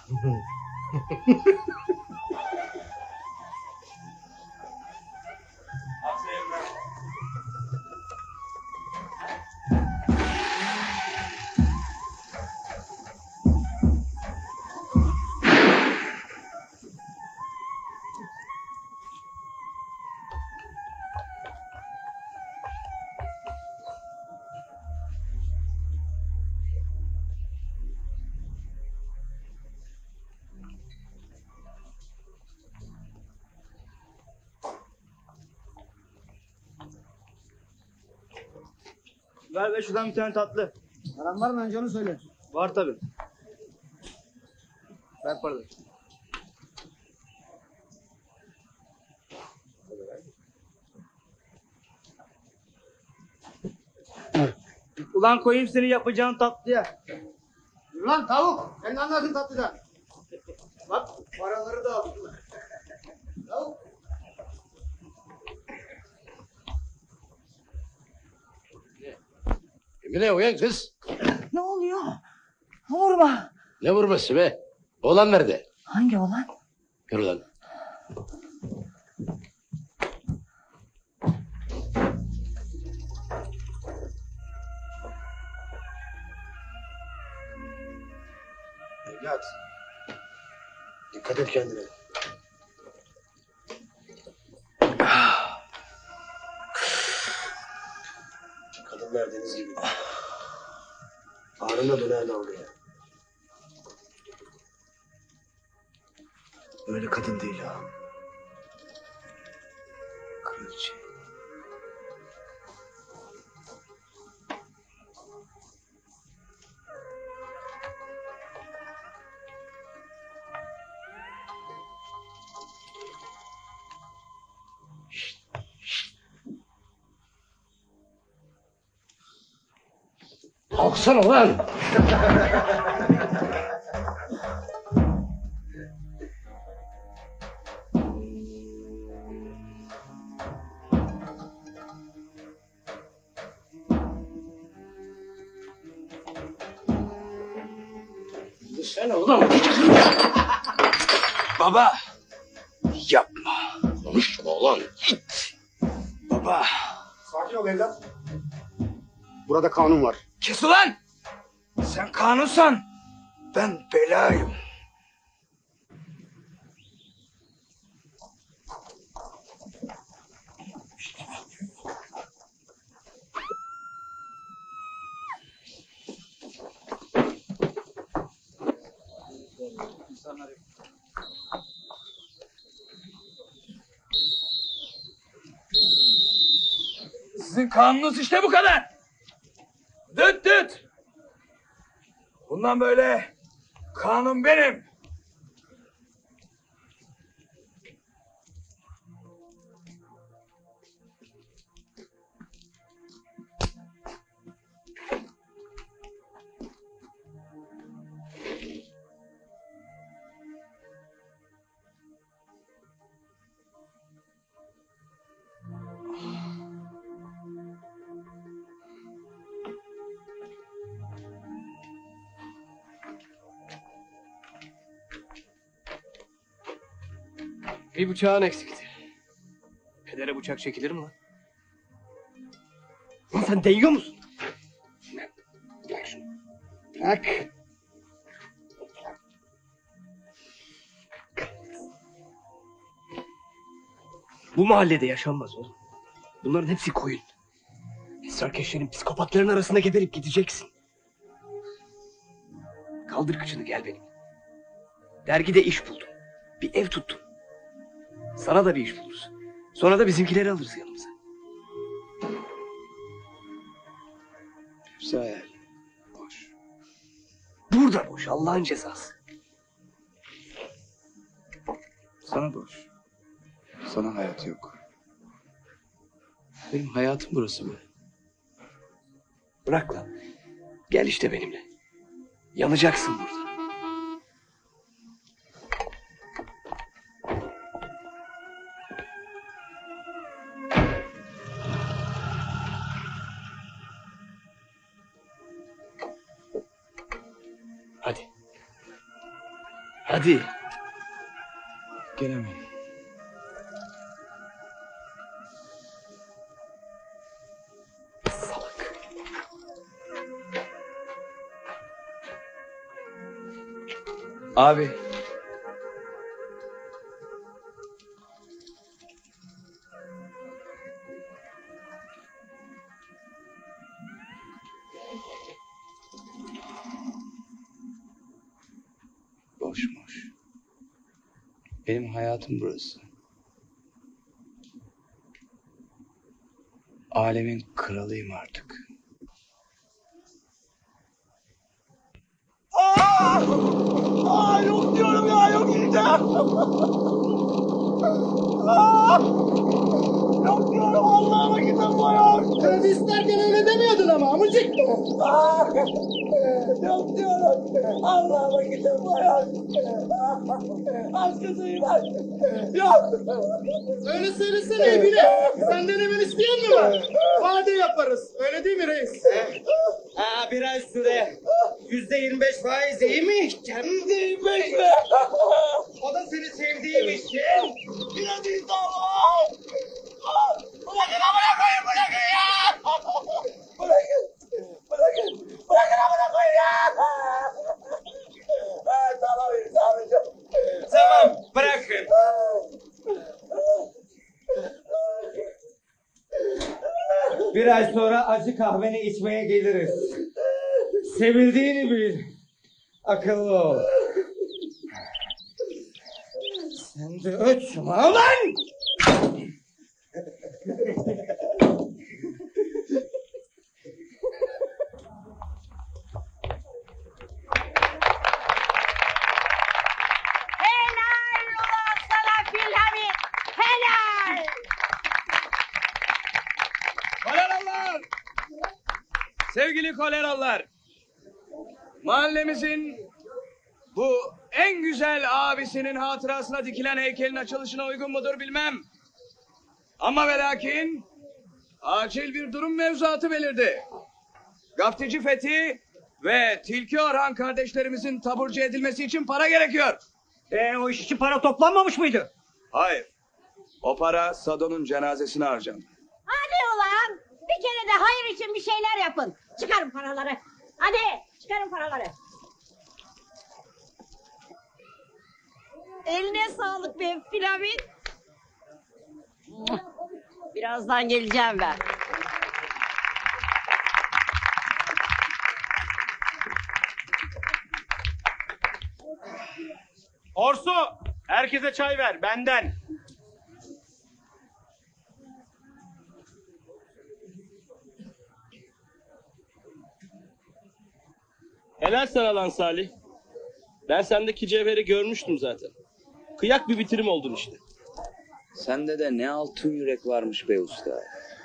Ver be şuradan bir tane tatlı. Paran var mı önce onu söyle. Var tabi. Ver paraları. Ulan koyayım seni yapacağın tatlıya. Lan tavuk. Sen ne anlarsın tatlıdan? Bak paraları da al. Tavuk. Emine uyan kız. Ne oluyor? Vurma. Ne vurması be? Oğlan nerede? Hangi oğlan? Yürü lan. Evlat. Dikkat et kendine. Kadınlar deniz gibi. Ağrına döner dalgaya. Öyle kadın değil ha. Kraliçe. Kalksana lan. Sen oğlum. Baba. Yapma. Konuşma oğlan. Baba. Sakin ol evlat. Burada kanun var. Kes ulan. Sen kanunsan ben belayım. Sizin kanunuz işte bu kadar. Düt düt. Bundan böyle kanun benim. Bir bıçağın eksikti. Pedere bıçak çekilir mi lan? Lan sen değiyor musun? Bırak şunu. Bırak. Bu mahallede yaşanmaz oğlum. Bunların hepsi koyun. Esrarkeşlerin, psikopatların arasında geberip gideceksin. Kaldır kıçını gel benim. Dergide iş buldum. Bir ev tuttum. Sana da bir iş buluruz. Sonra da bizimkileri alırız yanımıza. Hepsi hayal. Boş. Burada boş. Allah'ın cezası. Sana boş. Sana hayat yok. Benim hayatım burası mı? Bırak lan. Gel işte benimle. Yanacaksın burada. Hadi. Hadi. Gelemem. Abi. Boşmuş. Benim hayatım burası. Alemin kralıyım artık. Aa! Aa, yok diyorum ya, yok gideceğim. Aa! Yok diyorum, Allah'ıma gidin bu ya. Kredi isterken öyle demiyordun ama amcık. Aa! Yok diyorum, Allah'ıma gidin bu ya. Aşkısıyım ben. Yok. Öyle söylesene Emine. Senden hemen isteyen mi var? Vade yaparız. Öyle değil mi reis? Aa, bir ay süre. Yüzde yirmi beş faiz iyi mi? Yüzde yirmi beş mi? O da seni sevdiğim için. Biraz insafım. Bırakın amına koyun, bırakın ya. Bırakın. Bırakın. Bırakın amına koyun ya. Tamam insafım. Tamam, bırakın. Bir ay sonra acı kahveni içmeye geliriz. Sevildiğini bil. Akıllı ol. Sen de ötme lan! Helal ulan sana Filhamit. Helal. Koleralılar! Sevgili koleralılar! Mahallemizin bu en güzel abisinin hatırasına dikilen heykelin açılışına uygun mudur bilmem. Ama ve lakin acil bir durum mevzuatı belirdi. Gaftici Fethi ve Tilki Orhan kardeşlerimizin taburcu edilmesi için para gerekiyor. E, o iş için para toplanmamış mıydı? Hayır. O para Sado'nun cenazesine harcandı. Hadi ulan. Bir kere de hayır için bir şeyler yapın. Çıkarın paraları. Hadi çıkarın paraları. Eline sağlık be Filhamit. Birazdan geleceğim ben. Orsu, herkese çay ver benden. Helal sana lan Salih. Ben sendeki cevheri görmüştüm zaten. Kıyak bir bitirim oldun işte. Sende de ne altın yürek varmış be usta.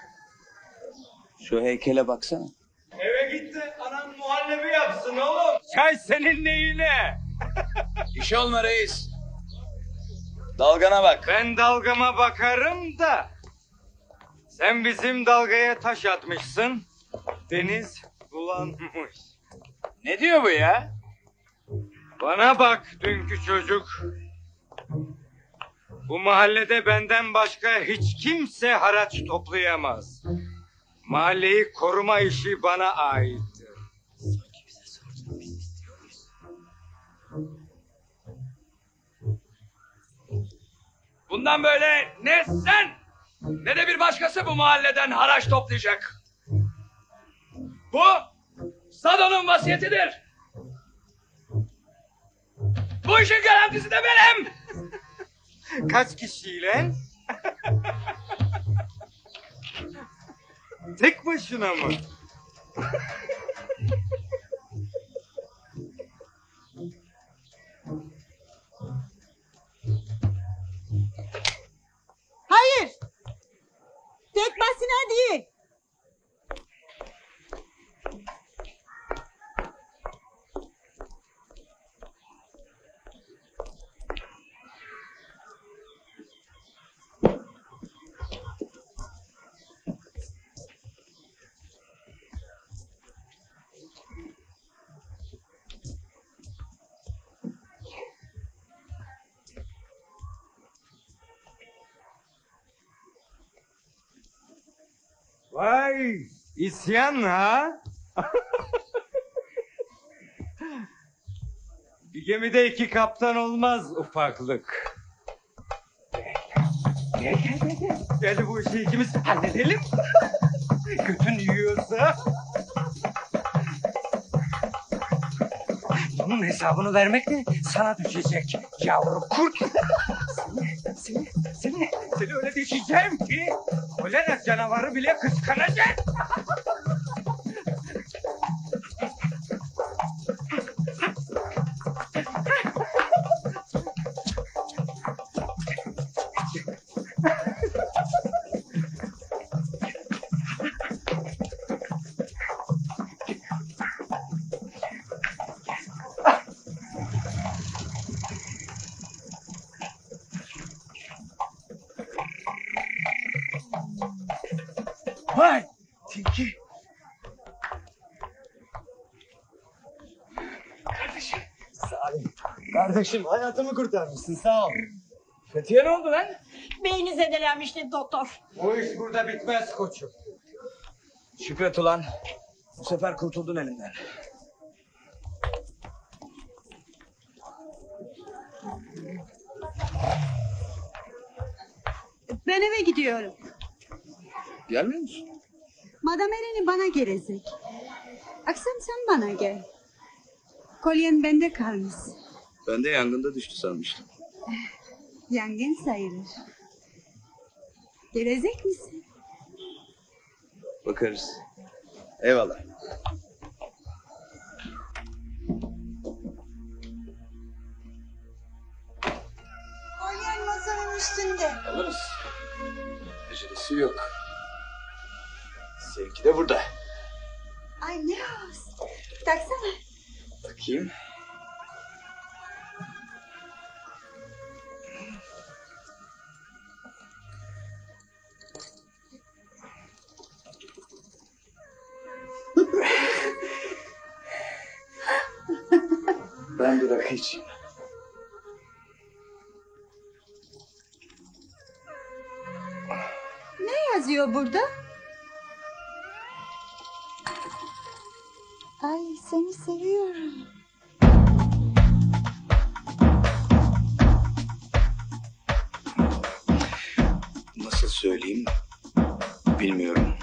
Şu heykele baksana. Eve gitti anam muhallebi yapsın oğlum. Çay senin neyine? İş olma reis. Dalgana bak. Ben dalgama bakarım da. Sen bizim dalgaya taş atmışsın. Deniz bulanmış. Ne diyor bu ya? Bana bak dünkü çocuk. Bu mahallede benden başka hiç kimse haraç toplayamaz. Mahalleyi koruma işi bana aittir. Bundan böyle ne sen ne de bir başkası bu mahalleden haraç toplayacak. Bu Sado'nun vasiyetidir. Bu işin garantisi de benim. Kaç kişiyle? Tek başına mı? Hayır. Tek başına değil. Vay isyan ha? Bir gemide iki kaptan olmaz ufaklık. Gel gel gel gel. Gel bu işi ikimiz halledelim. Götün yiyorsa. Bunun hesabını vermek de sana düşecek yavru kurt. Seni, seni, seni, seni öyle düşeceğim ki kolera canavarı bile kıskanacak. Vay! Tilki! Kardeşim. Salim. Kardeşim hayatımı kurtarmışsın sağ ol. Fethiye ne oldu lan? Beyni zedelenmişti doktor. Bu iş burada bitmez koçum. Şükret ulan. Bu sefer kurtuldun elinden. Ben eve gidiyorum. Gelmiyor musun? Madame Eleni bana gelecek. Akşam sen bana gel. Kolyen bende kalmış. Ben de yangında düştü sanmıştım. Yangın sayılır. Gelecek misin? Bakarız. Eyvallah. Kolyen masanın üstünde. Alırız. Acelesi yok. Sevki de burada. Ay ne hoş. Taksana. Bakayım. Ben bir rakı içeyim. Ne yazıyor burada? Ay seni seviyorum. Nasıl söyleyeyim bilmiyorum.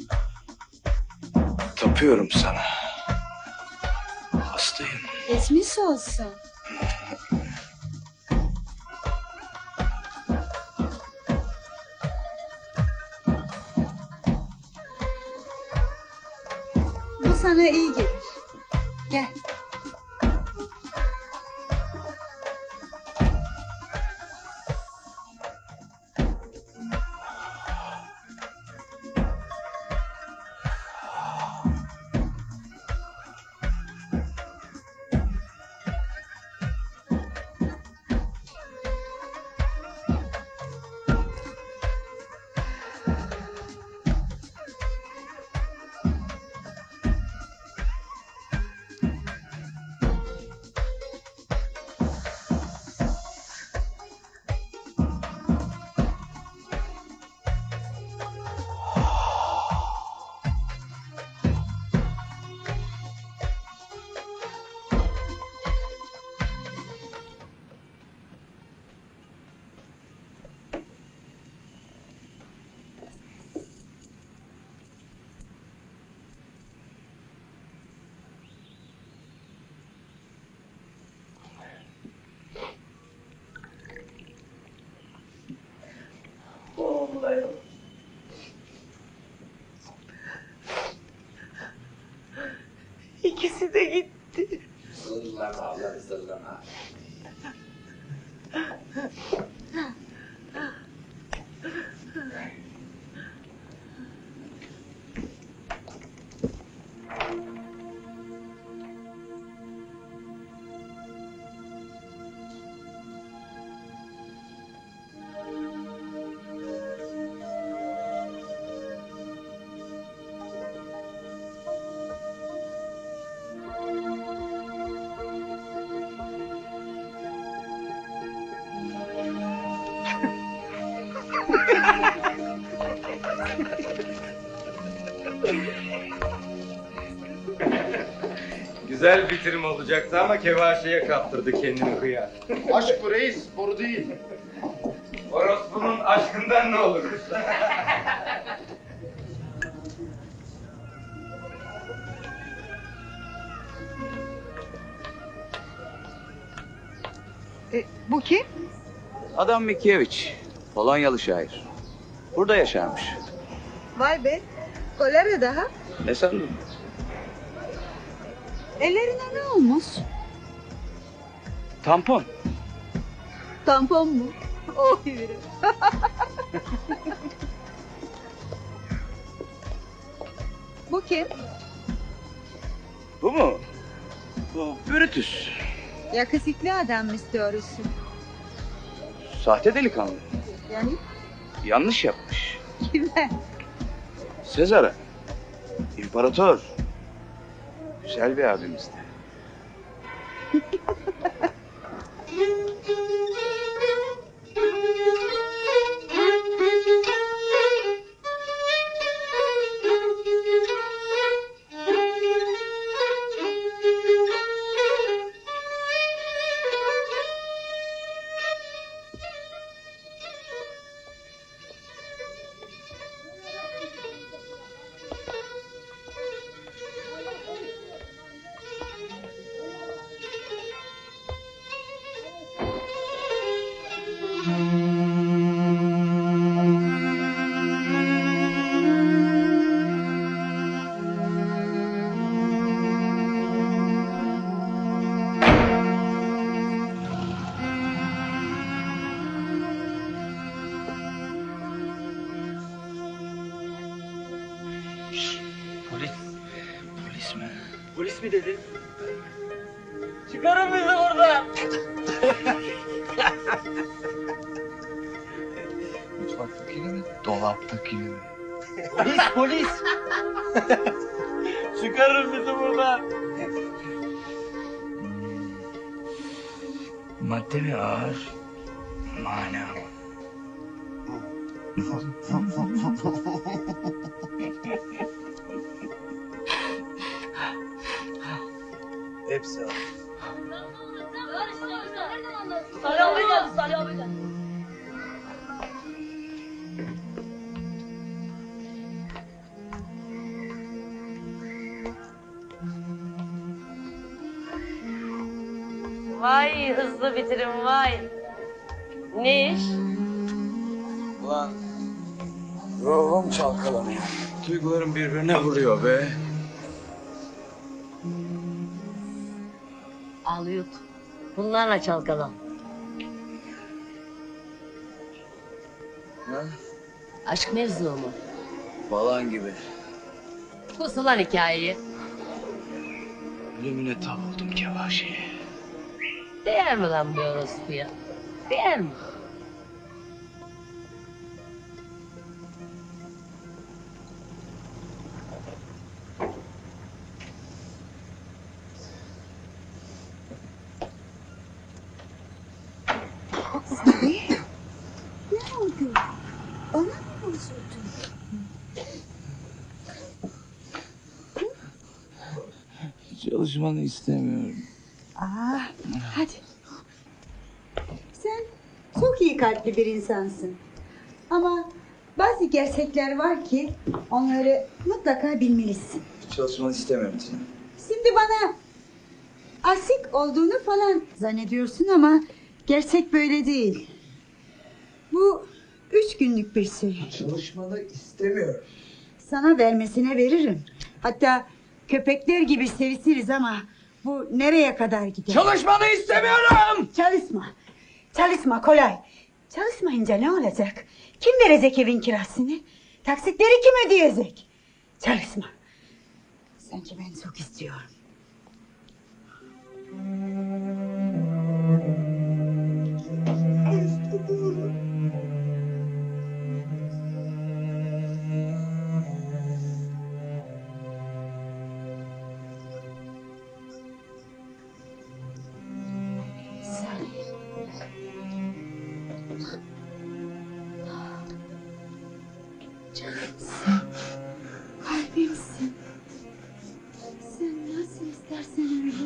Tapıyorum sana. Hastayım. Geçmiş olsun. Bu sana iyi gelir. Gel. Güzel bitirim olacaktı ama Kevaşi'ye kaptırdı kendini kıya. Aşk bu reis, boru değil. Orospu'nun aşkından ne olur? E, bu kim? Adam Mickiewicz. Polonyalı şair. Burada yaşarmış. Vay be. Kolera daha. Ne sandın? Ellerine ne olmuş? Tampon. Tampon mu? Oh yürü. Bu kim? Bu mu? Bu Brutus. Yakışıklı adam mı istiyorsun? Sahte delikanlı. Yani Yanlış yapmış. kime? Sezar'a. İmparator. Güzel bir abimizdi. Polis. Polis mi? Polis mi dedin? Çıkarın bizi buradan. Mutfaktakini mi? Dolaptakini mi? Polis polis. Çıkarın bizi buradan. Madde mi ağır? Mana mı? Hepsi ağır. Salih abi geldi, Salih abi geldi. Vay hızlı bitirim vay. Ne iş? Ulan ruhum çalkalanıyor. Duygularım birbirine vuruyor be. Al yut. Bunlarla çalkalan. Ha? Aşk mevzu mu? Falan gibi. Kus ulan hikayeyi. Ölümüne tav oldum Kevaşi'ye. Değer mi lan bu orospuya? Değer mi? Salih, ne oldu? Bana mı bozuldun? Çalışmanı istemiyorum. Aa, hadi. Sen çok iyi kalpli bir insansın. Ama bazı gerçekler var ki onları mutlaka bilmelisin. Çalışmanı istemiyorum Tina. Şimdi bana aşık olduğunu falan zannediyorsun ama gerçek böyle değil. Bu üç günlük bir şey. Çalışmanı istemiyorum. Sana vermesine veririm. Hatta köpekler gibi sevişiriz ama bu nereye kadar gider? Çalışmanı istemiyorum! Çalışma. Çalışma kolay. Çalışmayınca ne olacak? Kim verecek evin kirasını? Taksitleri kim ödeyecek? Çalışma. Sanki ben çok istiyorum. Canımsın. Kalbimsin. Sen nasıl istersen öyle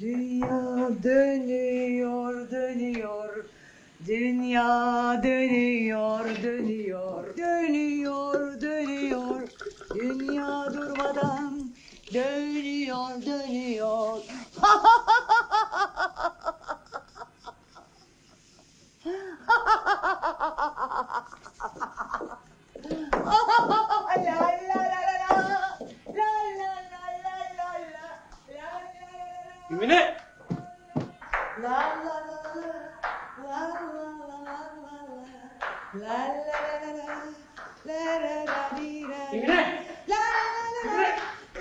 Dünya dönüyor, dönüyor. Dünya dönüyor, dönüyor. Dönüyor, dönüyor. Dünya durmadan dönüyor, dönüyor. Emine! Emine! Emine!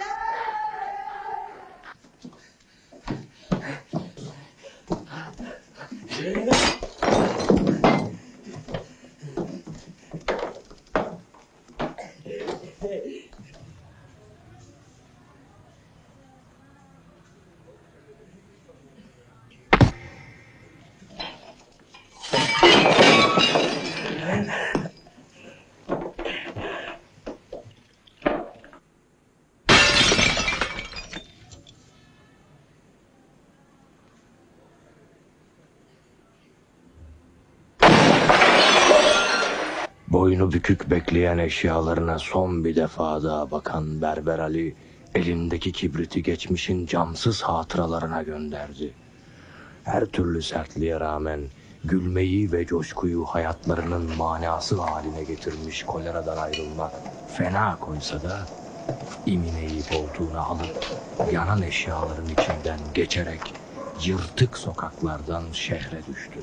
Boynu bükük bekleyen eşyalarına son bir defa daha bakan Berber Ali, elindeki kibriti geçmişin camsız hatıralarına gönderdi. Her türlü sertliğe rağmen gülmeyi ve coşkuyu hayatlarının manası haline getirmiş koleradan ayrılmak fena koysa da, İmine'yi koltuğuna alıp yanan eşyaların içinden geçerek yırtık sokaklardan şehre düştü.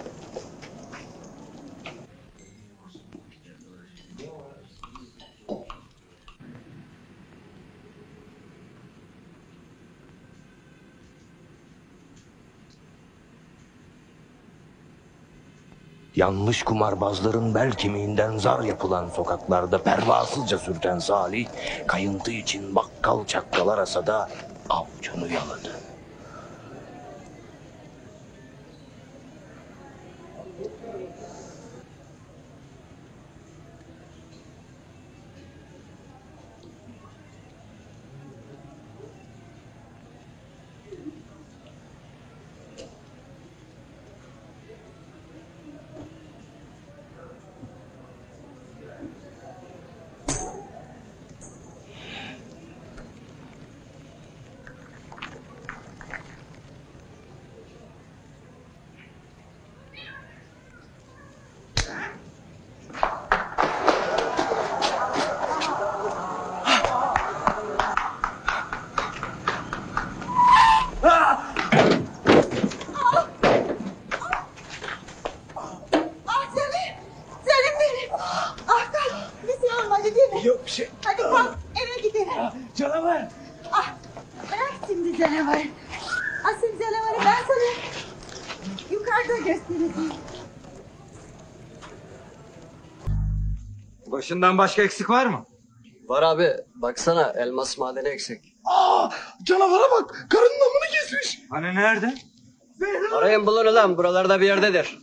Yanlış kumarbazların bel kemiğinden zar yapılan sokaklarda pervasızca sürten Salih, kayıntı için bakkal çakkal arasa da avucunu yaladı. Ah Selim! Selim benim! Ah kalk! Bir şey olmadı değil mi? Yok bir şey. Hadi kalk eve gidelim. Canavar. Ah bırak şimdi canavarı. Asıl canavarı ben sana yukarıda göstereceğim. Başından başka eksik var mı? Var abi. Baksana elmas madeni eksik. Aa, canavara bak. Karının amını kesmiş. Hani nerede? Arayın bulun ulan. Buralarda bir yerdedir.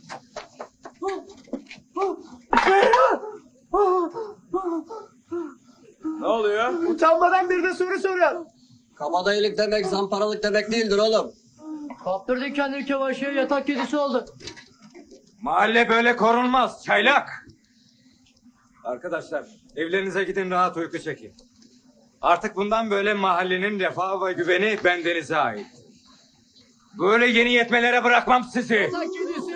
Ne oluyor? Utanmadan bir de soru soruyor. Kabadayılık demek zamparalık demek değildir oğlum. Kaptırdın kendini Kevaşi'ye, yatak kedisi oldu. Mahalle böyle korunmaz. Çaylak. Arkadaşlar evlerinize gidin, rahat uyku çekin. Artık bundan böyle mahallenin refahı ve güveni bendenize ait. Böyle yeni yetmelere bırakmam sizi. Yatak kedisi.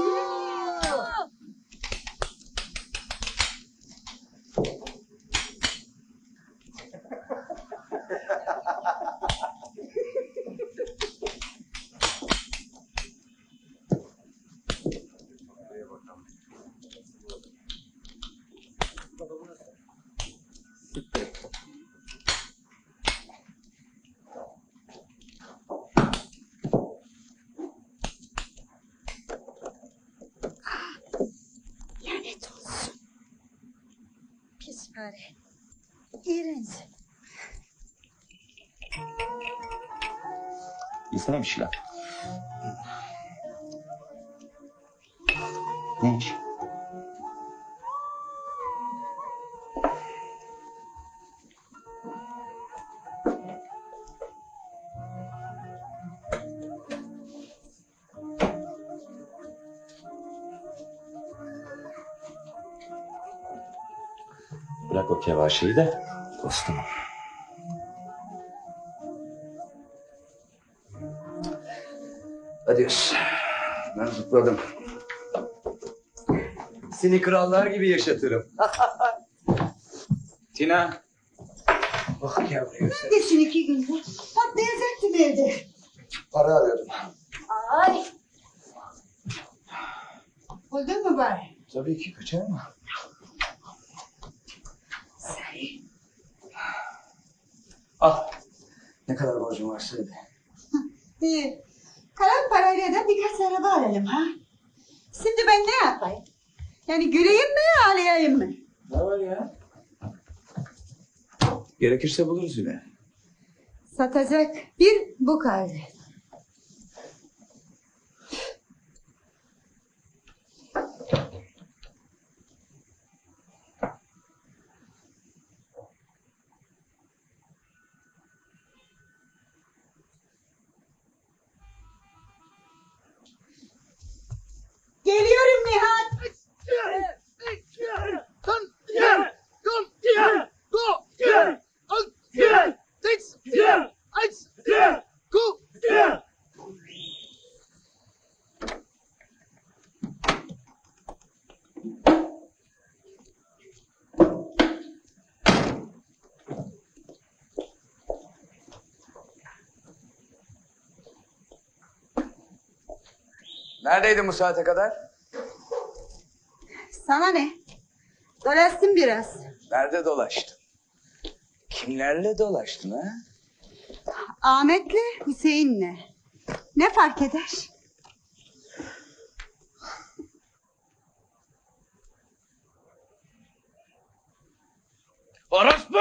Lanet olsun. Pis fare. İğrenç. İnsana bir şeyler. Ne iş? Bırak o kevaşeyi de dostum. Adios. Ben zıpladım. Seni krallar gibi yaşatırım. Tina. Bak yavrum. Neredesin iki gündür? Patlayacaktım evde. Para arıyordum. Ay. Buldun mu bari? Tabii ki, kaçar mı? Sahi. Al. Ne kadar borcum var söyle. İyi. Kalan parayla da birkaç araba alalım ha. Şimdi ben ne yapayım? Yani güleyim mi ağlayayım mı? Ne var ya? Gerekirse buluruz yine. Satacak bir bu kaldı. Geliyorum Nihat. Neredeydin bu saate kadar? Sana ne? Dolaştım biraz. Nerede dolaştın? Kimlerle dolaştın ha? Ahmet'le Hüseyin'le. Ne fark eder? Orospu!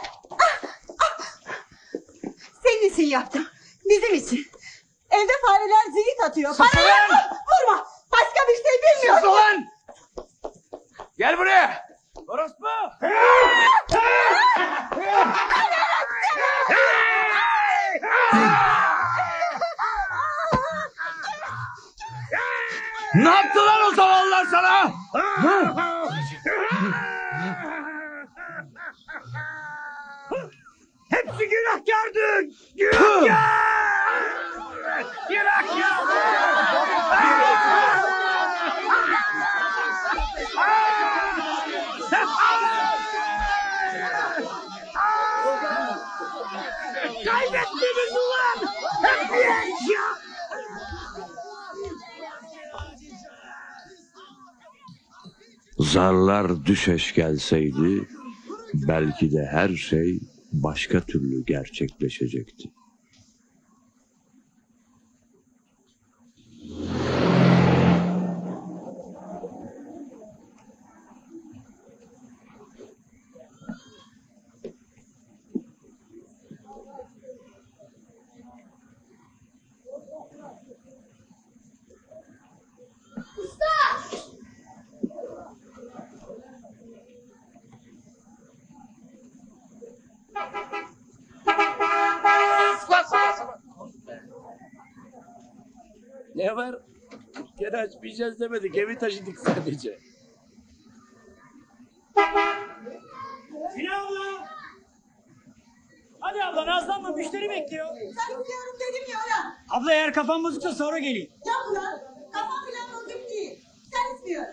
Senin için yaptım. Bizim için. Evde fareler zilip atıyor. Sus Bana ulan! yapma! Vurma! Başka bir şey bilmiyorum. Sus ulan! Gel buraya! Orospu! Ne yaptı lan o zavallılar sana? Hepsi günahkardı. Günahkar! Kaybettiniz ulan! Hep bir eşya! Zarlar düşeş gelseydi belki de her şey başka türlü gerçekleşecekti. Ne var? Gene açmayacağız demedik. Evi taşıdık sadece. Sinan abla! Hadi abla nazlanma, müşteri bekliyor. Çalışıyorum dedim ya ona. Abla eğer kafan bozuksa sonra geleyim. Yok ulan. Kafam falan bozuk değil. Sen istiyorum.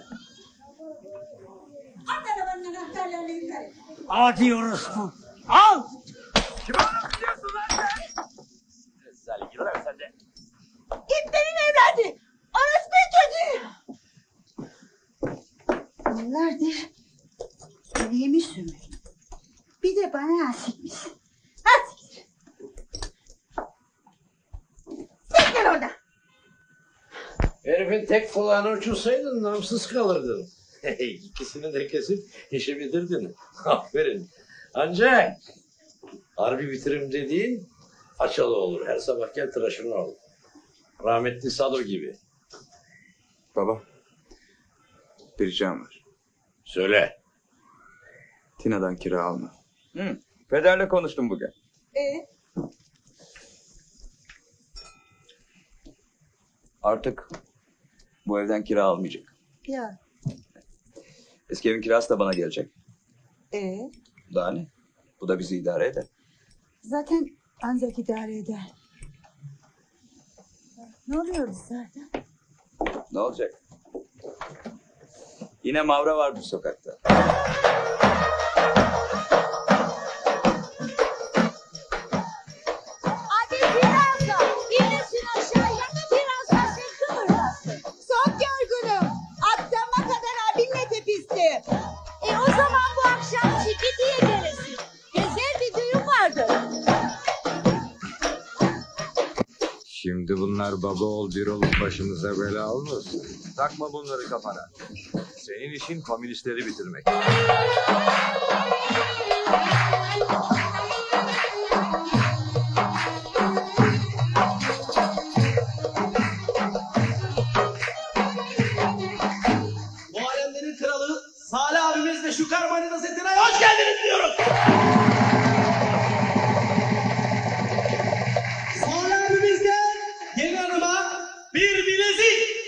At arabanın anahtarlarını yukarı. Adi orospu. Al! Kime anlatıyorsun lan sen? Salih gir lan sen de. İplerin evladı. Orospu çocuğu. Yıllardır yemeğimi sürmüş. Bir de bana asikmiş. Hadi. Sen gel orada. Herifin tek kulağını uçursaydın namsız kalırdın. İkisini de kesip işi bitirdin. Aferin. Ancak harbi bitirim dediğin açalı olur. Her sabah gel tıraşını al. Rahmetli Sado gibi. Baba. Bir ricam var. Söyle. Tina'dan kira alma. Hı. Pederle konuştum bugün. Ee? Artık bu evden kira almayacak. Ya. Eski evin kirası da bana gelecek. Ee, Daha ne? Bu da bizi idare eder. zaten ancak idare eder. Ne oluyor dışarıda? Ne olacak? Yine Mavra var bu sokakta. Hadi biraz da inlesin aşağıya. Biraz da sen kıvırlasın. Çok yorgunum. Akşama kadar abimle tepiştim. E o zaman bu akşam Çikiti'ye gelirsin. Güzel bir düğün vardır. Şimdi bunlar baba ol bir olup başımıza bela olmasın. Takma bunları kafana. Senin işin komünistleri bitirmek. Bu alemlerin kralı Salih abimiz ve şu karmanida setine hoş geldiniz diyoruz. Salih abimizden gelin hanıma bir bilezik.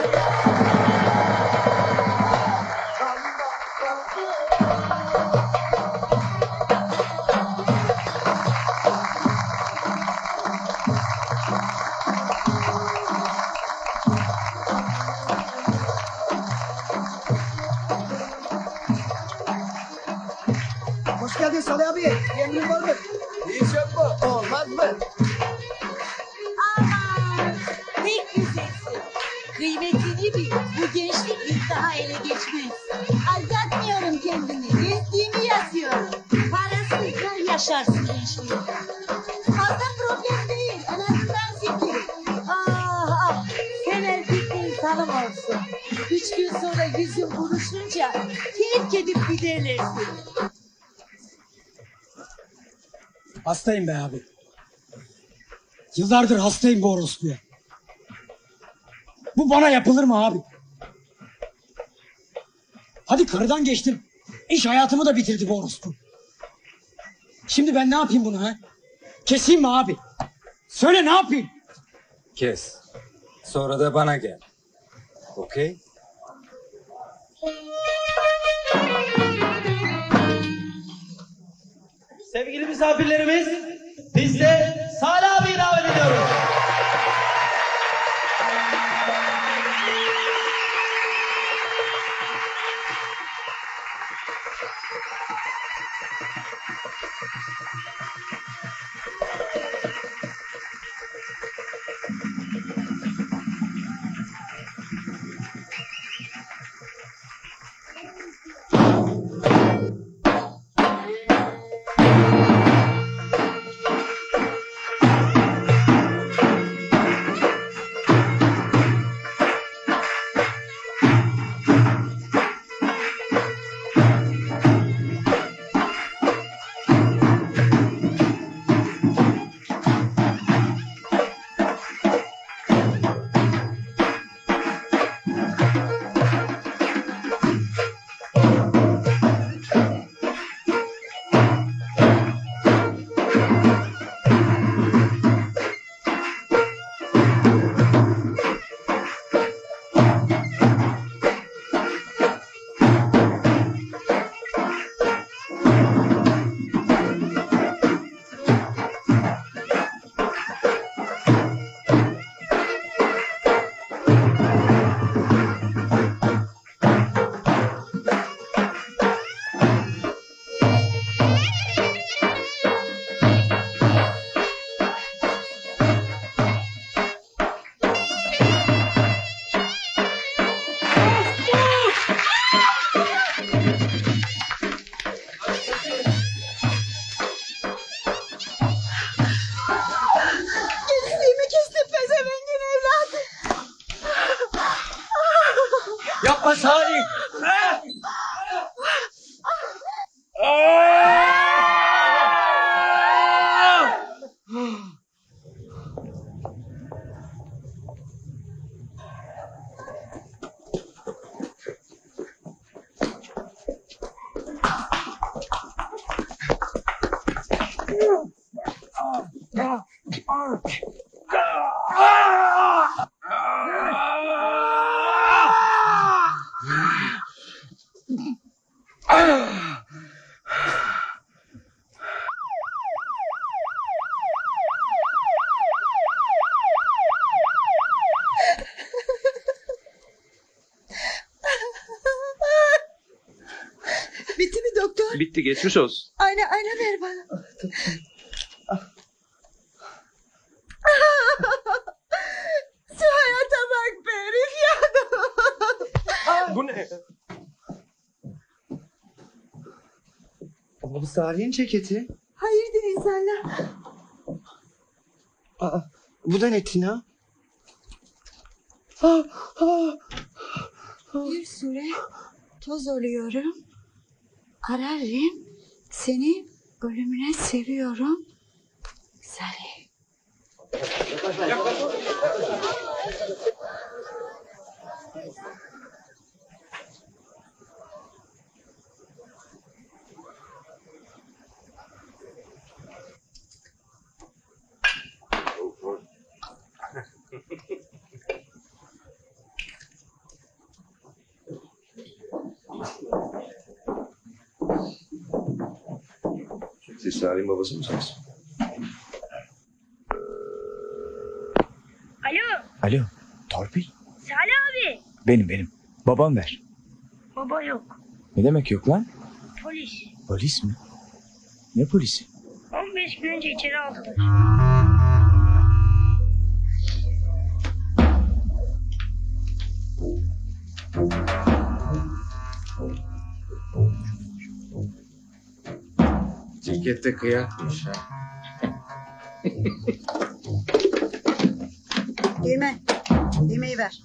Hoş geldin Salih abi. Emrin var mı? İş yapma. Olmaz mı? Aman pek güzelsin. Kıymetini bil. Bu gençlik ilk daha ele geçmez. Aldatmıyorum kendimi. Gezdiğimi yazıyorum. Parasızla yaşarsın gençliği. Fazla problem değil. En azından zikir. Ah ah. Sen erkekliğin tanım olsun. Üç gün sonra yüzün buruşunca terk edip giderlersin. Hastayım be abi. Yıllardır hastayım bu orospuya. Bu bana yapılır mı abi? Hadi karıdan geçtim. İş hayatımı da bitirdi bu orospu. Şimdi ben ne yapayım bunu ha? Keseyim mi abi? Söyle ne yapayım? Kes. Sonra da bana gel. Okey? Sevgili misafirlerimiz, biz de Salih abiyi davet ediyoruz. Yapma Salih. Bitti, geçmiş olsun. Ayna, ayna ver bana. Şu hayata bak be herif ya. Bu ne? Ama bu Salih'in ceketi. Hayırdır insanlar? Aa, bu da ne Tina? Ah, ah. Bir süre toz oluyorum. Ararım. Seni ölümüne seviyorum. Salih. Siz Salih'in babası mısınız? Alo, Alo, torpil. Salih abi. Benim benim. Babam ver. Baba yok, Ne demek yok lan? polis. Polis mi? Ne polisi? on beş gün önce içeri aldılar. Cekette kıyakmış ha. Düğme. Düğmeyi ver.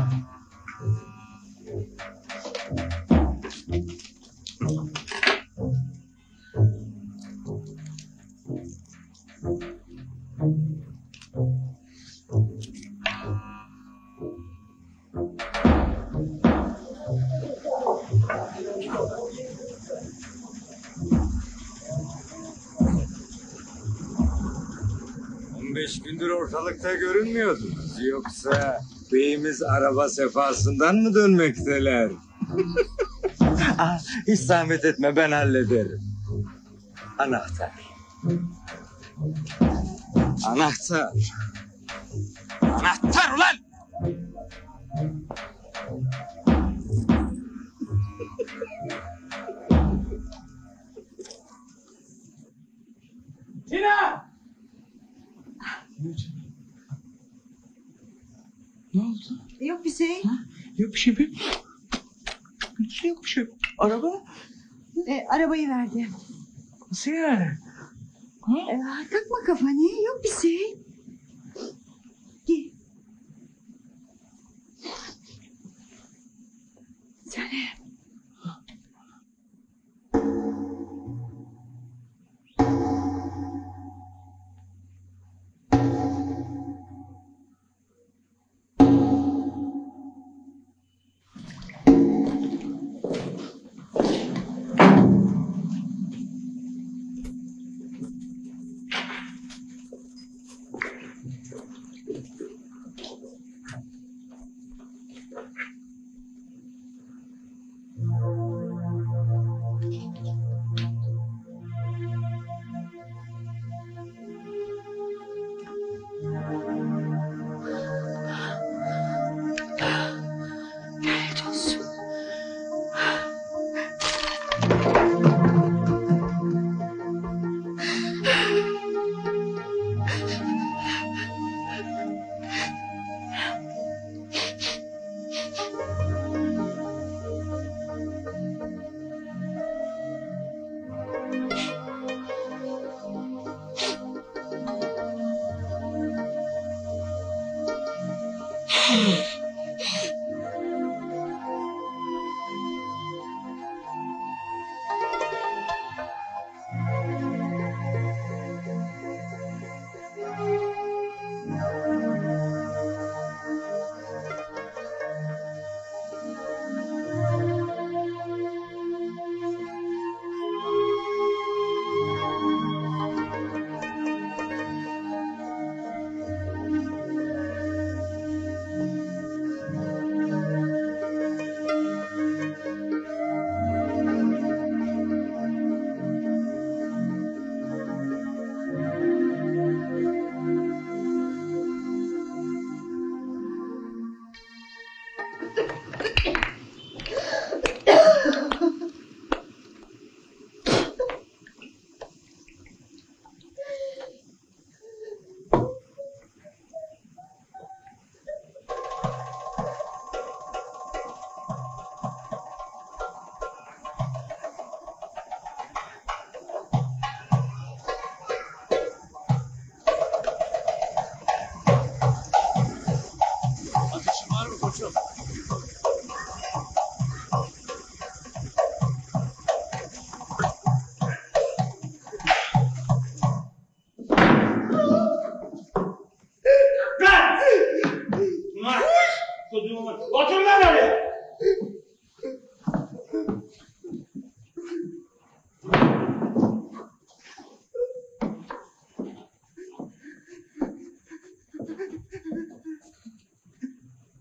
on beş gündür ortalıkta görünmüyordunuz. Yoksa beyimiz araba sefasından mı dönmekteler? Ah, hiç zahmet etme, ben hallederim. Anahtar. Anahtar. Anahtar ulan! Tina! Ne oldu? Yok bir şey. Yok bir şey be. Yok bir şey. Araba? E, arabayı verdim. Nasıl yani? E, takma kafanı. Yok bir şey. Gel. Canım.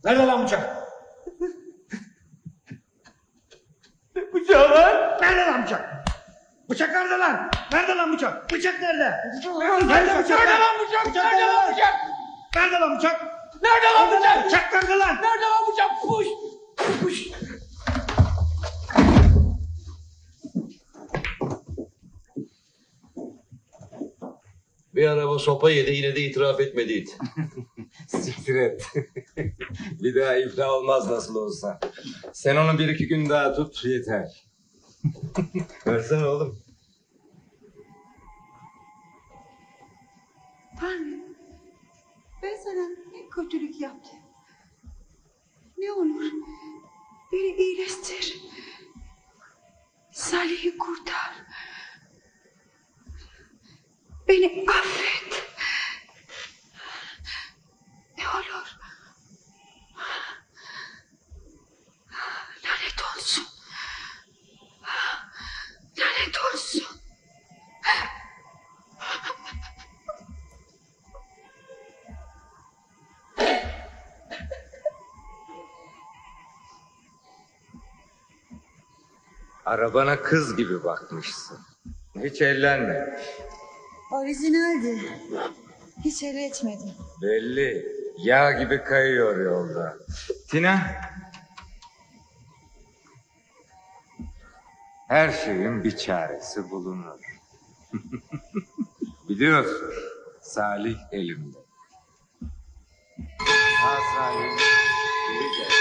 Nerede lan bıçak? Bıçağı lan. Nerede lan bıçak? Bıçak nerede lan? Nerede lan bıçak? Bıçak nerede? Nerede bıçak? Nerede lan bıçak? Nerede lan bıçak? Nerede lan bıçak? Nerede lan bıçak? Bıçak nerede lan? Nerede lan bıçak? Puş. Puş. Bir araba sopa yedi yine de itiraf etmedi it. Siktir et. Bir daha iflah olmaz nasıl olsa. Sen onu bir iki gün daha tut yeter. Versene oğlum. Tanrım, ben sana ne kötülük yaptım. Ne olur beni iyileştir. Salih'i kurtar. Beni affet. Ne olur. Lanet olsun. Lanet olsun. Arabana kız gibi bakmışsın. Hiç ellenme. Orijinaldi. Hiç ele etmedim. Belli. Yağ gibi kayıyor yolda. Tina. Her şeyin bir çaresi bulunur. Biliyorsun. Salih elimde. Ha Salih. Geri gel.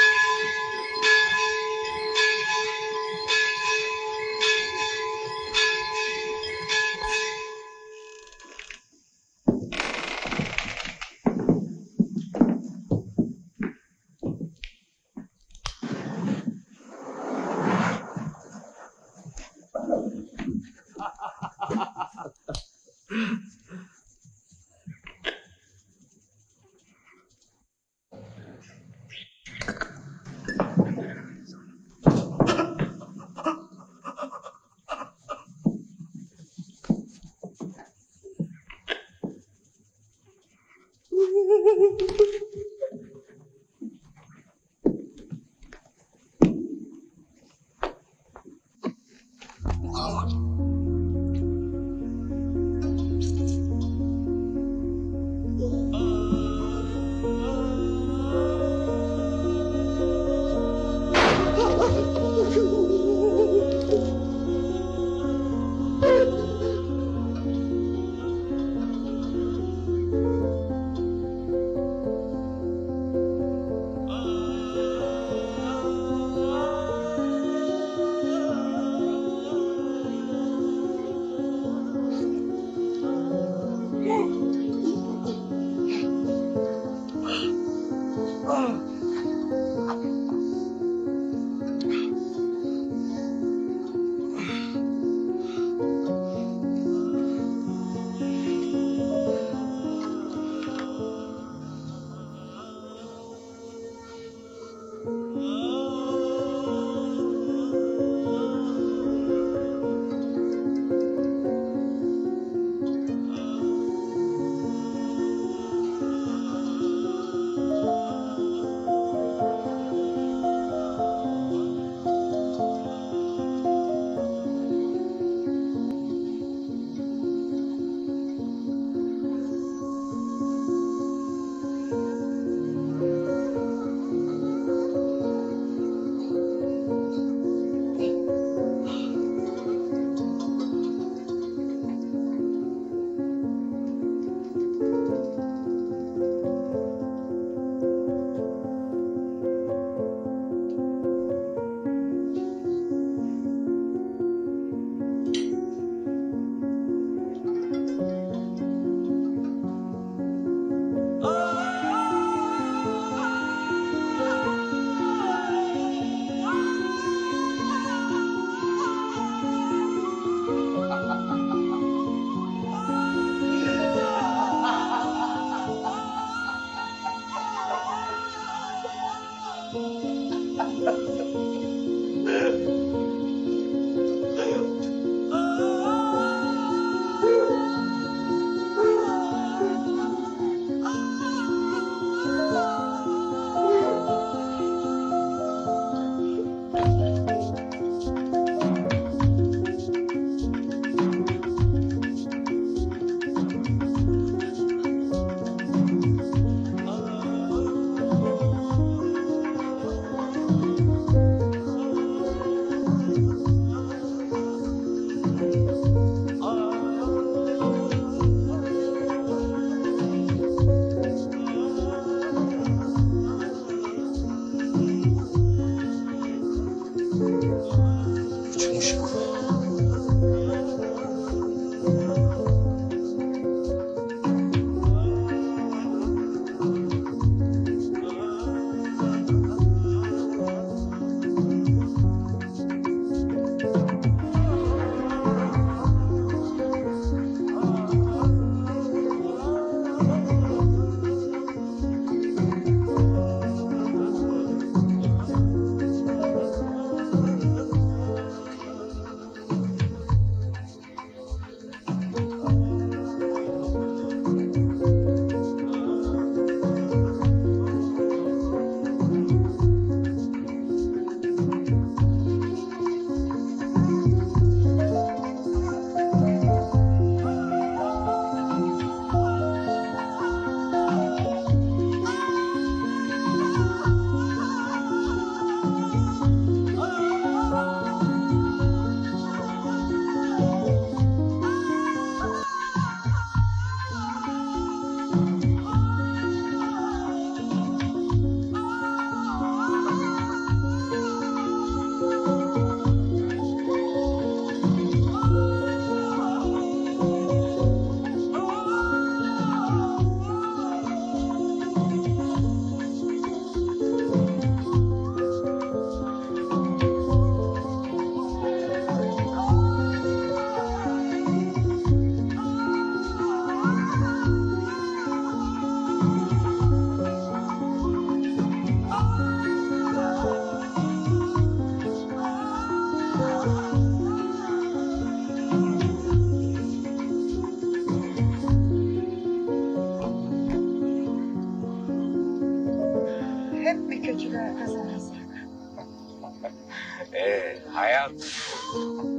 Bizdekiler kazanacak. Ee, hayat